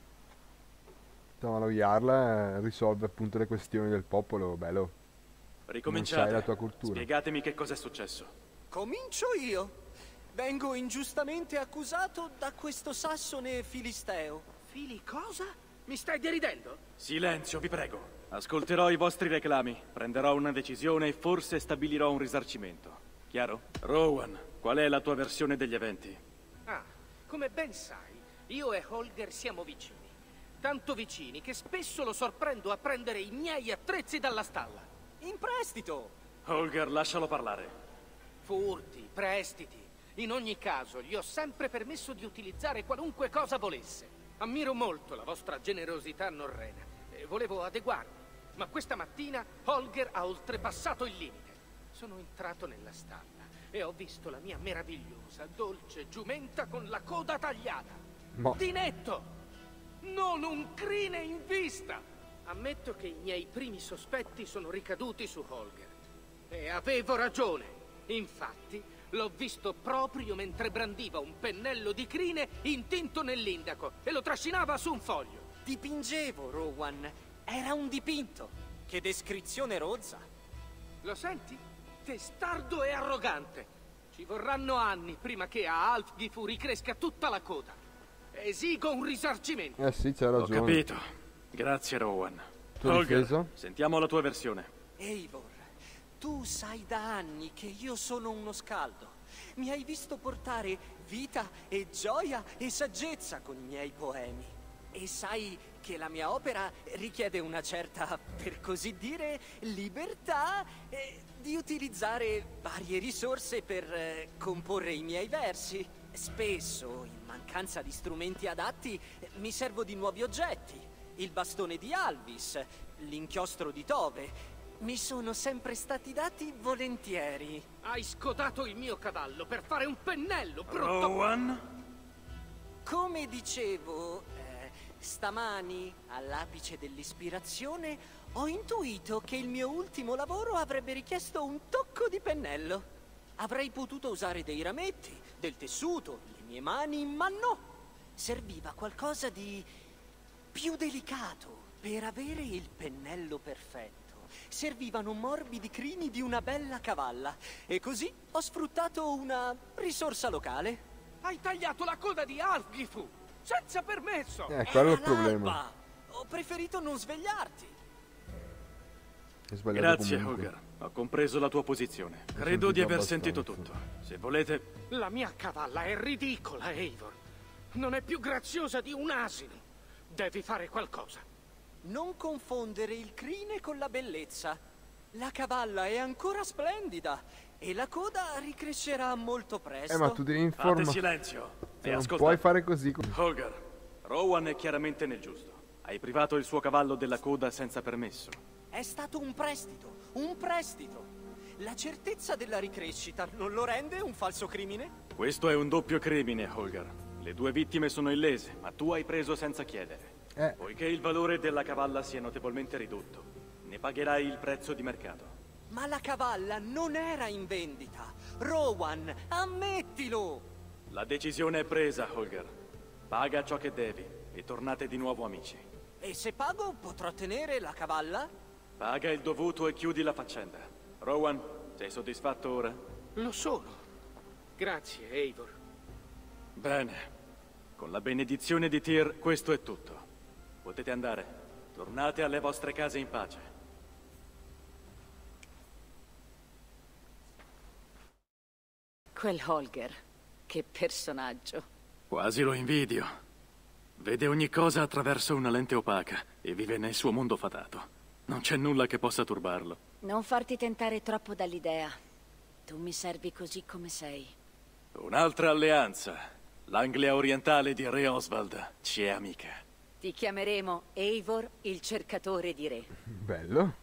Ma Jarl risolve appunto le questioni del popolo, bello. Ricominciate. Non sai la tua cultura. Spiegatemi che cos'è successo. Comincio io. Vengo ingiustamente accusato da questo sassone filisteo. Fili cosa? Mi stai deridendo? Silenzio, vi prego. Ascolterò i vostri reclami, prenderò una decisione e forse stabilirò un risarcimento. Chiaro? Rowan, qual è la tua versione degli eventi? Ah, come ben sai, io e Holger siamo vicini. Tanto vicini che spesso lo sorprendo a prendere i miei attrezzi dalla stalla. In prestito! Holger, lascialo parlare. Furti, prestiti. In ogni caso, gli ho sempre permesso di utilizzare qualunque cosa volesse. Ammiro molto la vostra generosità norrena e volevo adeguarmi, ma questa mattina Holger ha oltrepassato il limite. Sono entrato nella stalla e ho visto la mia meravigliosa, dolce giumenta con la coda tagliata. Di netto! Non un crine in vista! Ammetto che i miei primi sospetti sono ricaduti su Holger. E avevo ragione. Infatti, l'ho visto proprio mentre brandiva un pennello di crine intinto nell'indaco e lo trascinava su un foglio. Dipingevo, Rowan. Era un dipinto. Che descrizione rozza. Lo senti? Testardo e arrogante. Ci vorranno anni prima che a Alfgifu ricresca tutta la coda. Esigo un risarcimento. Sì, c'ha ragione. Ho capito. Grazie, Rowan. Holger, sentiamo la tua versione. Eivor, tu sai da anni che io sono uno scaldo. Mi hai visto portare vita e gioia e saggezza con i miei poemi. E sai che la mia opera richiede una certa, per così dire, libertà di utilizzare varie risorse per comporre i miei versi. Spesso, in mancanza di strumenti adatti, mi servo di nuovi oggetti. Il bastone di Alvis, l'inchiostro di Tove. Mi sono sempre stati dati volentieri. Hai scodato il mio cavallo per fare un pennello, brutto... Rowan? Come dicevo, stamani, all'apice dell'ispirazione, ho intuito che il mio ultimo lavoro avrebbe richiesto un tocco di pennello. Avrei potuto usare dei rametti, del tessuto, le mie mani, ma no! Serviva qualcosa di più delicato per avere il pennello perfetto. Servivano morbidi crini di una bella cavalla e così ho sfruttato una risorsa locale. Hai tagliato la coda di Alfgifu senza permesso. Quello è il problema. Ho preferito non svegliarti. Grazie, Holger. Ho compreso la tua posizione. Credo di aver sentito tutto. Se volete... La mia cavalla è ridicola, Eivor. Non è più graziosa di un asino. Devi fare qualcosa. Non confondere il crine con la bellezza. La cavalla è ancora splendida e la coda ricrescerà molto presto. Ma tu devi informare. Fate silenzio e non ascoltate. puoi fare così. Holger, Rowan è chiaramente nel giusto. Hai privato il suo cavallo della coda senza permesso. È stato un prestito, un prestito. La certezza della ricrescita non lo rende un falso crimine? Questo è un doppio crimine, Holger. Le due vittime sono illese, ma tu hai preso senza chiedere. Poiché il valore della cavalla si è notevolmente ridotto, ne pagherai il prezzo di mercato. Ma la cavalla non era in vendita. Rowan, ammettilo! La decisione è presa, Holger. Paga ciò che devi e tornate di nuovo amici. E se pago, potrò tenere la cavalla? Paga il dovuto e chiudi la faccenda. Rowan, sei soddisfatto ora? Lo sono. Grazie, Eivor. Bene. Con la benedizione di Tyr, questo è tutto. Potete andare. Tornate alle vostre case in pace. Quel Holger. Che personaggio. Quasi lo invidio. Vede ogni cosa attraverso una lente opaca e vive nel suo mondo fatato. Non c'è nulla che possa turbarlo. Non farti tentare troppo dall'idea. Tu mi servi così come sei. Un'altra alleanza. L'Anglia orientale di Re Oswald ci è amica. Ti chiameremo Eivor, il cercatore di re. Bello.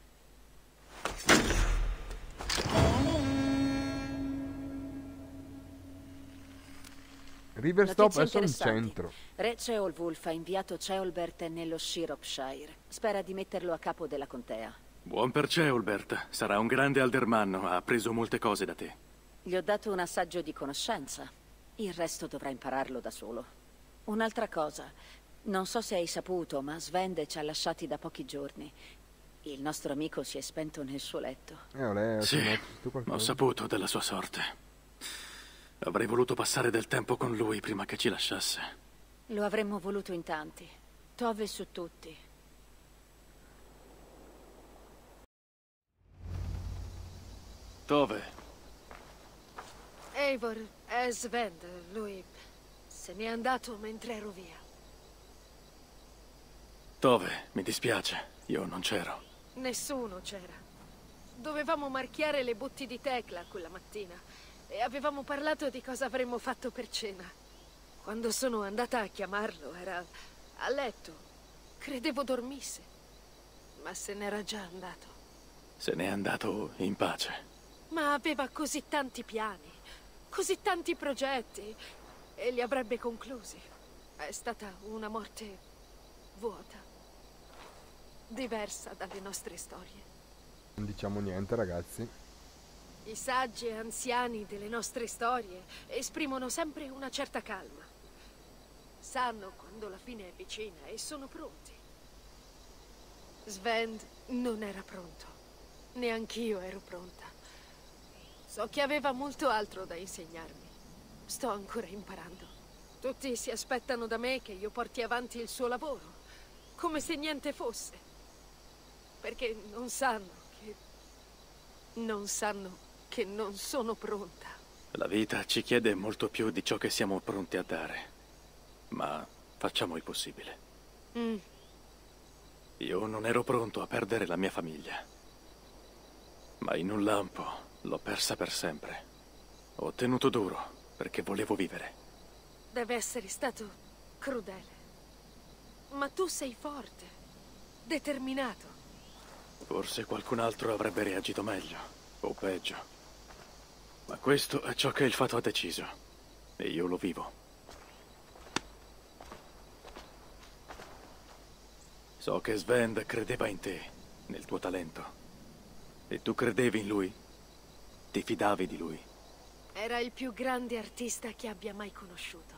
Riverstop è sul centro. Re Ceolwulf ha inviato Ceolbert nello Shropshire. Spera di metterlo a capo della contea. Buon per Ceolbert. Sarà un grande aldermanno. Ha appreso molte cose da te. Gli ho dato un assaggio di conoscenza. Il resto dovrà impararlo da solo. Un'altra cosa. Non so se hai saputo, ma Svend ci ha lasciati da pochi giorni. Il nostro amico si è spento nel suo letto. Sì, ho saputo della sua sorte. Avrei voluto passare del tempo con lui prima che ci lasciasse. Lo avremmo voluto in tanti. Tove su tutti. Tove. Eivor, è Svend. Lui se n'è andato mentre ero via. Tove, mi dispiace. Io non c'ero. Nessuno c'era. Dovevamo marchiare le botti di Tecla quella mattina e avevamo parlato di cosa avremmo fatto per cena. Quando sono andata a chiamarlo era A letto. Credevo dormisse. Ma se n'era già andato. Se n'è andato in pace. Ma aveva così tanti piani, così tanti progetti, e li avrebbe conclusi. È stata una morte vuota, diversa dalle nostre storie. Non diciamo niente, ragazzi. I saggi e anziani delle nostre storie esprimono sempre una certa calma. Sanno quando la fine è vicina e sono pronti. Sven non era pronto. Neanch'io ero pronta. So che aveva molto altro da insegnarmi. Sto ancora imparando. Tutti si aspettano da me che io porti avanti il suo lavoro, come se niente fosse. Perché non sanno che non sono pronta. La vita ci chiede molto più di ciò che siamo pronti a dare. Ma facciamo il possibile. Io non ero pronto a perdere la mia famiglia. Ma in un lampo l'ho persa per sempre. Ho tenuto duro perché volevo vivere. Deve essere stato crudele. Ma tu sei forte, determinato. Forse qualcun altro avrebbe reagito meglio, o peggio. Ma questo è ciò che il fato ha deciso. E io lo vivo. So che Sven credeva in te, nel tuo talento. E tu credevi in lui? Ti fidavi di lui? Era il più grande artista che abbia mai conosciuto.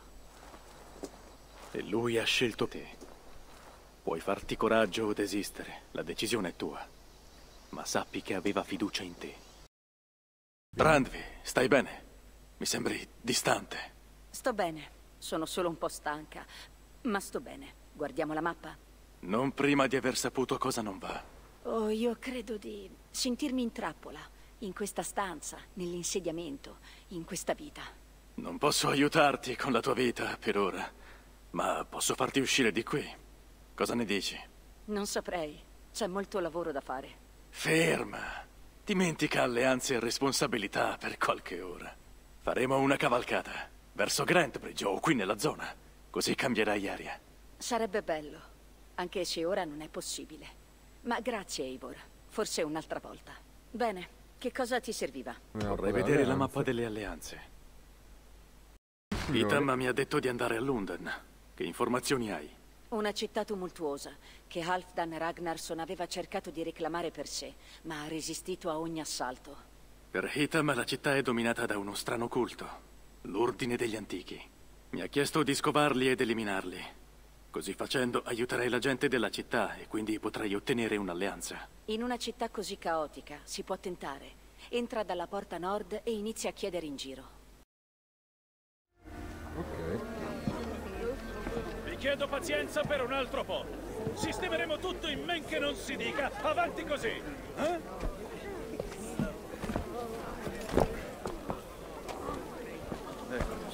E lui ha scelto te. Puoi farti coraggio o desistere, la decisione è tua. Ma sappi che aveva fiducia in te. Brandvi, stai bene? Mi sembri distante. Sto bene, sono solo un po' stanca, ma sto bene. Guardiamo la mappa? Non prima di aver saputo cosa non va. Oh, io credo di sentirmi in trappola, in questa stanza, nell'insediamento, in questa vita. Non posso aiutarti con la tua vita per ora, ma posso farti uscire di qui. Cosa ne dici? Non saprei, c'è molto lavoro da fare. Ferma! Dimentica alleanze e responsabilità per qualche ora. Faremo una cavalcata verso Grantbridge o qui nella zona, così cambierai aria. Sarebbe bello, anche se ora non è possibile. Ma grazie, Eivor. Forse un'altra volta. Bene, che cosa ti serviva? Vorrei vedere la mappa delle alleanze. Itam mi ha detto di andare a Lunden. Che informazioni hai? Una città tumultuosa, che Halfdan Ragnarsson aveva cercato di reclamare per sé, ma ha resistito a ogni assalto. Per Itam la città è dominata da uno strano culto, l'Ordine degli Antichi. Mi ha chiesto di scovarli ed eliminarli. Così facendo aiuterei la gente della città e quindi potrei ottenere un'alleanza. In una città così caotica si può tentare. Entra dalla porta nord e inizia a chiedere in giro. Ok. Vi chiedo pazienza per un altro po'. Sistemeremo tutto in men che non si dica. Avanti così. Eccoci.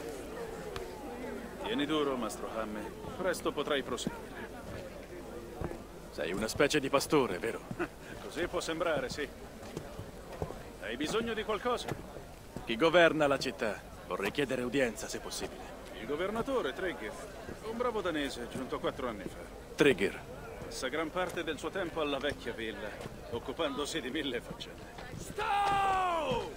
Tieni duro, Mastro Hamme. Presto potrai proseguire. Sei una specie di pastore, vero? Così può sembrare, sì. Hai bisogno di qualcosa? Chi governa la città? Vorrei chiedere udienza, se possibile. Il governatore, Trigger. Un bravo danese, giunto 4 anni fa. Trigger. Passa gran parte del suo tempo alla vecchia villa, occupandosi di 1000 faccende. Stop!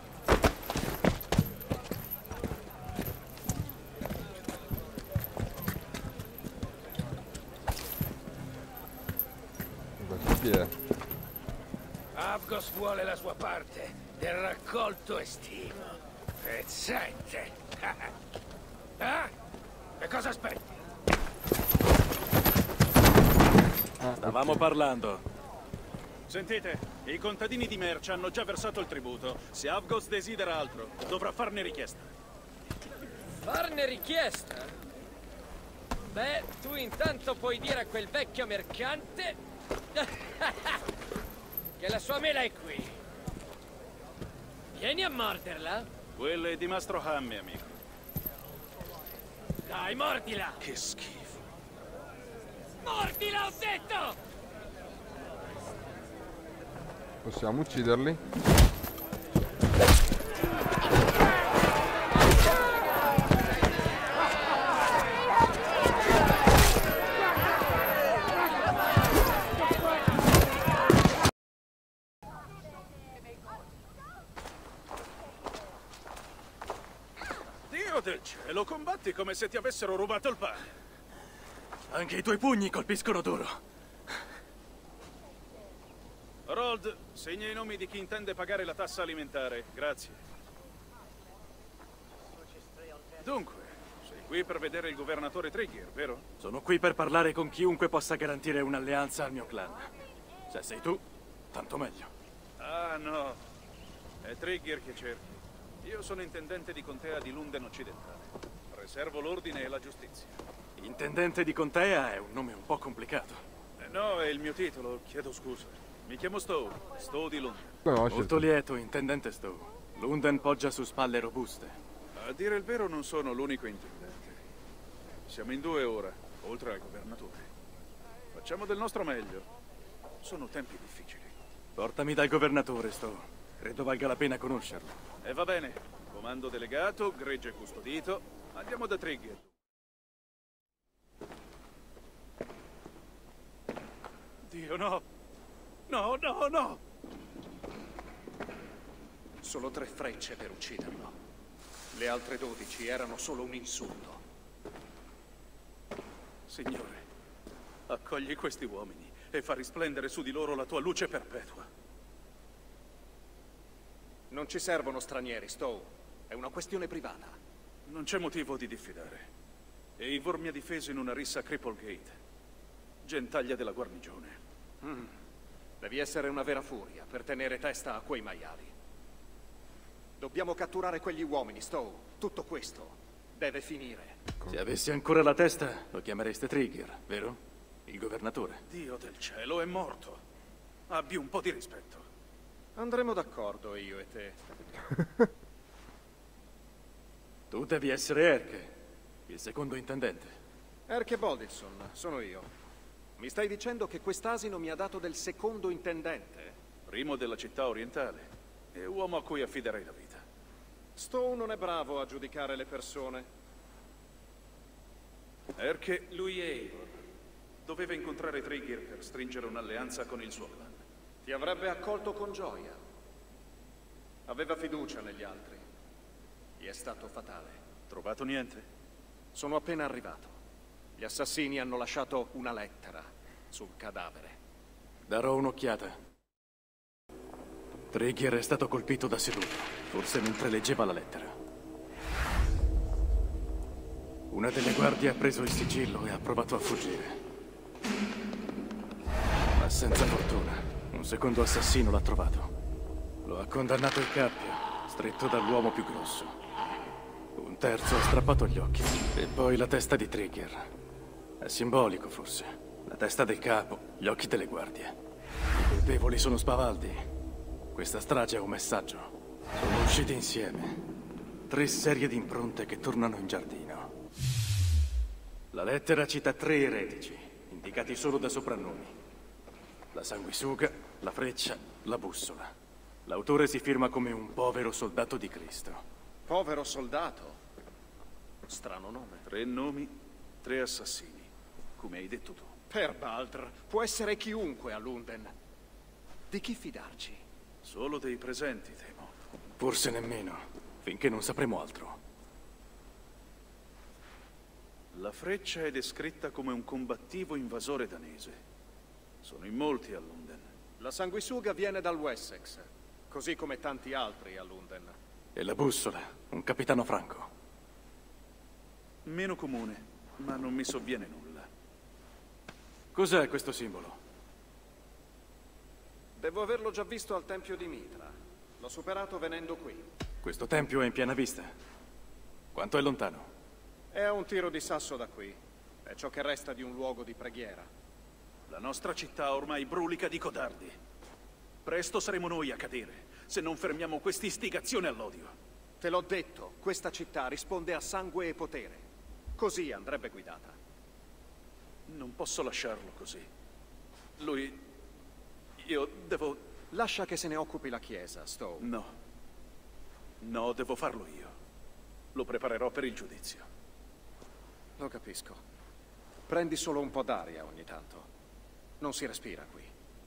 Avgos vuole la sua parte del raccolto estivo. Pezzente. Ah? E cosa aspetti? Stavamo parlando. Sentite, i contadini di Mercia hanno già versato il tributo. Se Avgos desidera altro, dovrà farne richiesta. Farne richiesta? Beh, tu intanto puoi dire a quel vecchio mercante che la sua mela è qui. Vieni a morderla. Quella è di Mastro Hamme, amico. Dai, mordila! Che schifo. Mordila, ho detto! Possiamo ucciderli? del cielo, combatti come se ti avessero rubato il pane. Anche i tuoi pugni colpiscono duro. Rold, segna i nomi di chi intende pagare la tassa alimentare. Grazie. Dunque, sei qui per vedere il governatore Trigger, vero? Sono qui per parlare con chiunque possa garantire un'alleanza al mio clan. Se sei tu, tanto meglio. Ah, no. È Trigger che cerchi. Io sono intendente di contea di Lunden occidentale. Preservo l'ordine e la giustizia. Intendente di contea è un nome un po' complicato. No, è il mio titolo, chiedo scusa. Mi chiamo Stowe, Stowe di Lunden. Molto lieto, intendente Stowe. Lunden poggia su spalle robuste. A dire il vero non sono l'unico intendente. Siamo in 2 ora, oltre al governatore. Facciamo del nostro meglio. Sono tempi difficili. Portami dal governatore, Stowe. Credo valga la pena conoscerlo. E va bene. Comando delegato, gregge custodito. Andiamo da Trigger. Dio, no! No, no, no! Solo 3 frecce per ucciderlo. Le altre 12 erano solo un insulto. Signore, accogli questi uomini e fa risplendere su di loro la tua luce perpetua. Non ci servono stranieri, Stowe. È una questione privata. Non c'è motivo di diffidare. Eivor mi ha difeso in una rissa a Cripplegate. Gentaglia della guarnigione. Devi essere una vera furia per tenere testa a quei maiali. Dobbiamo catturare quegli uomini, Stowe. Tutto questo deve finire. Se avessi ancora la testa, lo chiamereste Trigger, vero? Il governatore. Dio del cielo, è morto. Abbi un po' di rispetto. Andremo d'accordo, io e te. Tu devi essere Erke, il secondo intendente. Erke Bodilson, sono io. Mi stai dicendo che quest'asino mi ha dato del secondo intendente? Primo della città orientale e uomo a cui affiderei la vita. Stowe non è bravo a giudicare le persone. Erke, lui è Eivor. Doveva incontrare Trigger per stringere un'alleanza con il suo clan. Ti avrebbe accolto con gioia. Aveva fiducia negli altri. Gli è stato fatale. Trovato niente? Sono appena arrivato. Gli assassini hanno lasciato una lettera sul cadavere. Darò un'occhiata. Trigger è stato colpito da seduto, forse mentre leggeva la lettera. Una delle guardie ha preso il sigillo e ha provato a fuggire. Ma senza fortuna, un secondo assassino l'ha trovato. Lo ha condannato il cappio, stretto dall'uomo più grosso. Un terzo ha strappato gli occhi e poi la testa di Trigger. È simbolico, forse. La testa del capo, gli occhi delle guardie. I colpevoli sono spavaldi. Questa strage è un messaggio. Sono usciti insieme. 3 serie di impronte che tornano in giardino. La lettera cita 3 eretici, indicati solo da soprannomi. La sanguisuga, la freccia, la bussola. L'autore si firma come un povero soldato di Cristo. Povero soldato? Strano nome. 3 nomi, 3 assassini. Come hai detto tu. Per Baldr, può essere chiunque a Lunden. Di chi fidarci? Solo dei presenti, temo. Forse nemmeno, finché non sapremo altro. La freccia è descritta come un combattivo invasore danese. Sono in molti a Lunden. La sanguisuga viene dal Wessex, così come tanti altri a Lunden. E la bussola, un capitano franco. Meno comune, ma non mi sovviene nulla. Cos'è questo simbolo? Devo averlo già visto al Tempio di Mitra. L'ho superato venendo qui. Questo tempio è in piena vista. Quanto è lontano? È a un tiro di sasso da qui. È ciò che resta di un luogo di preghiera. La nostra città ormai brulica di codardi. Presto saremo noi a cadere, se non fermiamo quest'istigazione all'odio. Te l'ho detto, questa città risponde a sangue e potere. Così andrebbe guidata. Non posso lasciarlo così. Lui... Io devo... Lascia che se ne occupi la Chiesa, Stowe. No. No, devo farlo io. Lo preparerò per il giudizio. Lo capisco. Prendi solo un po' d'aria ogni tanto. Non si respira qui.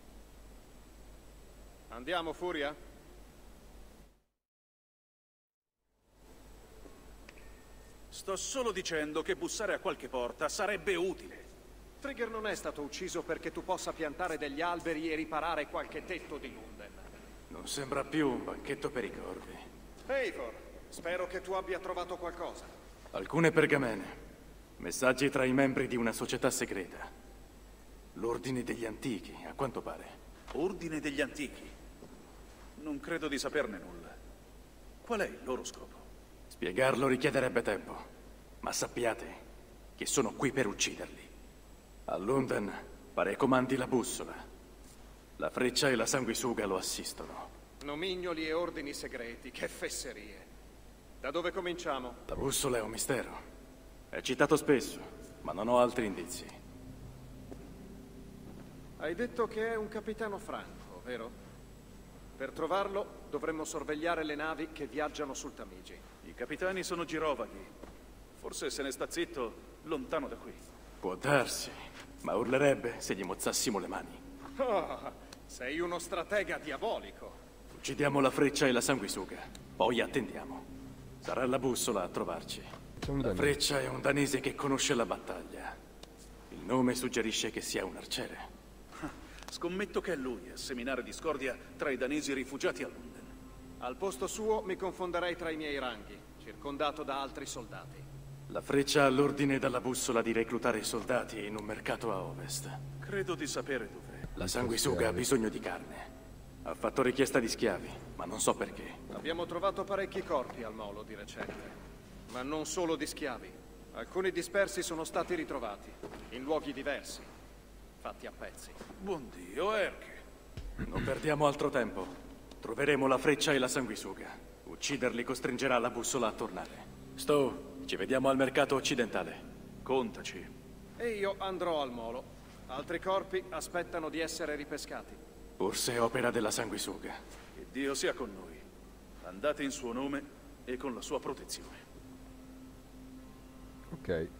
Andiamo, Furia? Sto solo dicendo che bussare a qualche porta sarebbe utile. Trigger non è stato ucciso perché tu possa piantare degli alberi e riparare qualche tetto di Lunden. Non sembra più un banchetto per i corvi. Eivor, spero che tu abbia trovato qualcosa. Alcune pergamene. Messaggi tra i membri di una società segreta. L'Ordine degli Antichi, a quanto pare. Ordine degli Antichi? Non credo di saperne nulla. Qual è il loro scopo? Spiegarlo richiederebbe tempo, ma sappiate che sono qui per ucciderli. A Lunden pare comandi la bussola. La freccia e la sanguisuga lo assistono. Nomignoli e ordini segreti, che fesserie. Da dove cominciamo? La bussola è un mistero. È citato spesso, ma non ho altri indizi. Hai detto che è un capitano franco, vero? Per trovarlo dovremmo sorvegliare le navi che viaggiano sul Tamigi. I capitani sono girovaghi. Forse se ne sta zitto, lontano da qui. Può darsi, ma urlerebbe se gli mozzassimo le mani. Oh, sei uno stratega diabolico. Uccidiamo la freccia e la sanguisuga, poi attendiamo. Sarà la bussola a trovarci. La freccia è un danese che conosce la battaglia. Il nome suggerisce che sia un arciere. Scommetto che è lui a seminare discordia tra i danesi rifugiati a Lunden. Al posto suo mi confonderei tra i miei ranghi, circondato da altri soldati. La freccia ha l'ordine dalla bussola di reclutare i soldati in un mercato a ovest. Credo di sapere dov'è. La sanguisuga ha bisogno di carne. Ha fatto richiesta di schiavi, ma non so perché. Abbiamo trovato parecchi corpi al molo di recente, ma non solo di schiavi. Alcuni dispersi sono stati ritrovati, in luoghi diversi, fatti a pezzi. Buon Dio, Erke. Non perdiamo altro tempo. Troveremo la freccia e la sanguisuga. Ucciderli costringerà la bussola a tornare. Stowe, ci vediamo al mercato occidentale. Contaci. E io andrò al molo. Altri corpi aspettano di essere ripescati. Forse è opera della sanguisuga. Che Dio sia con noi. Andate in suo nome e con la sua protezione. Ok.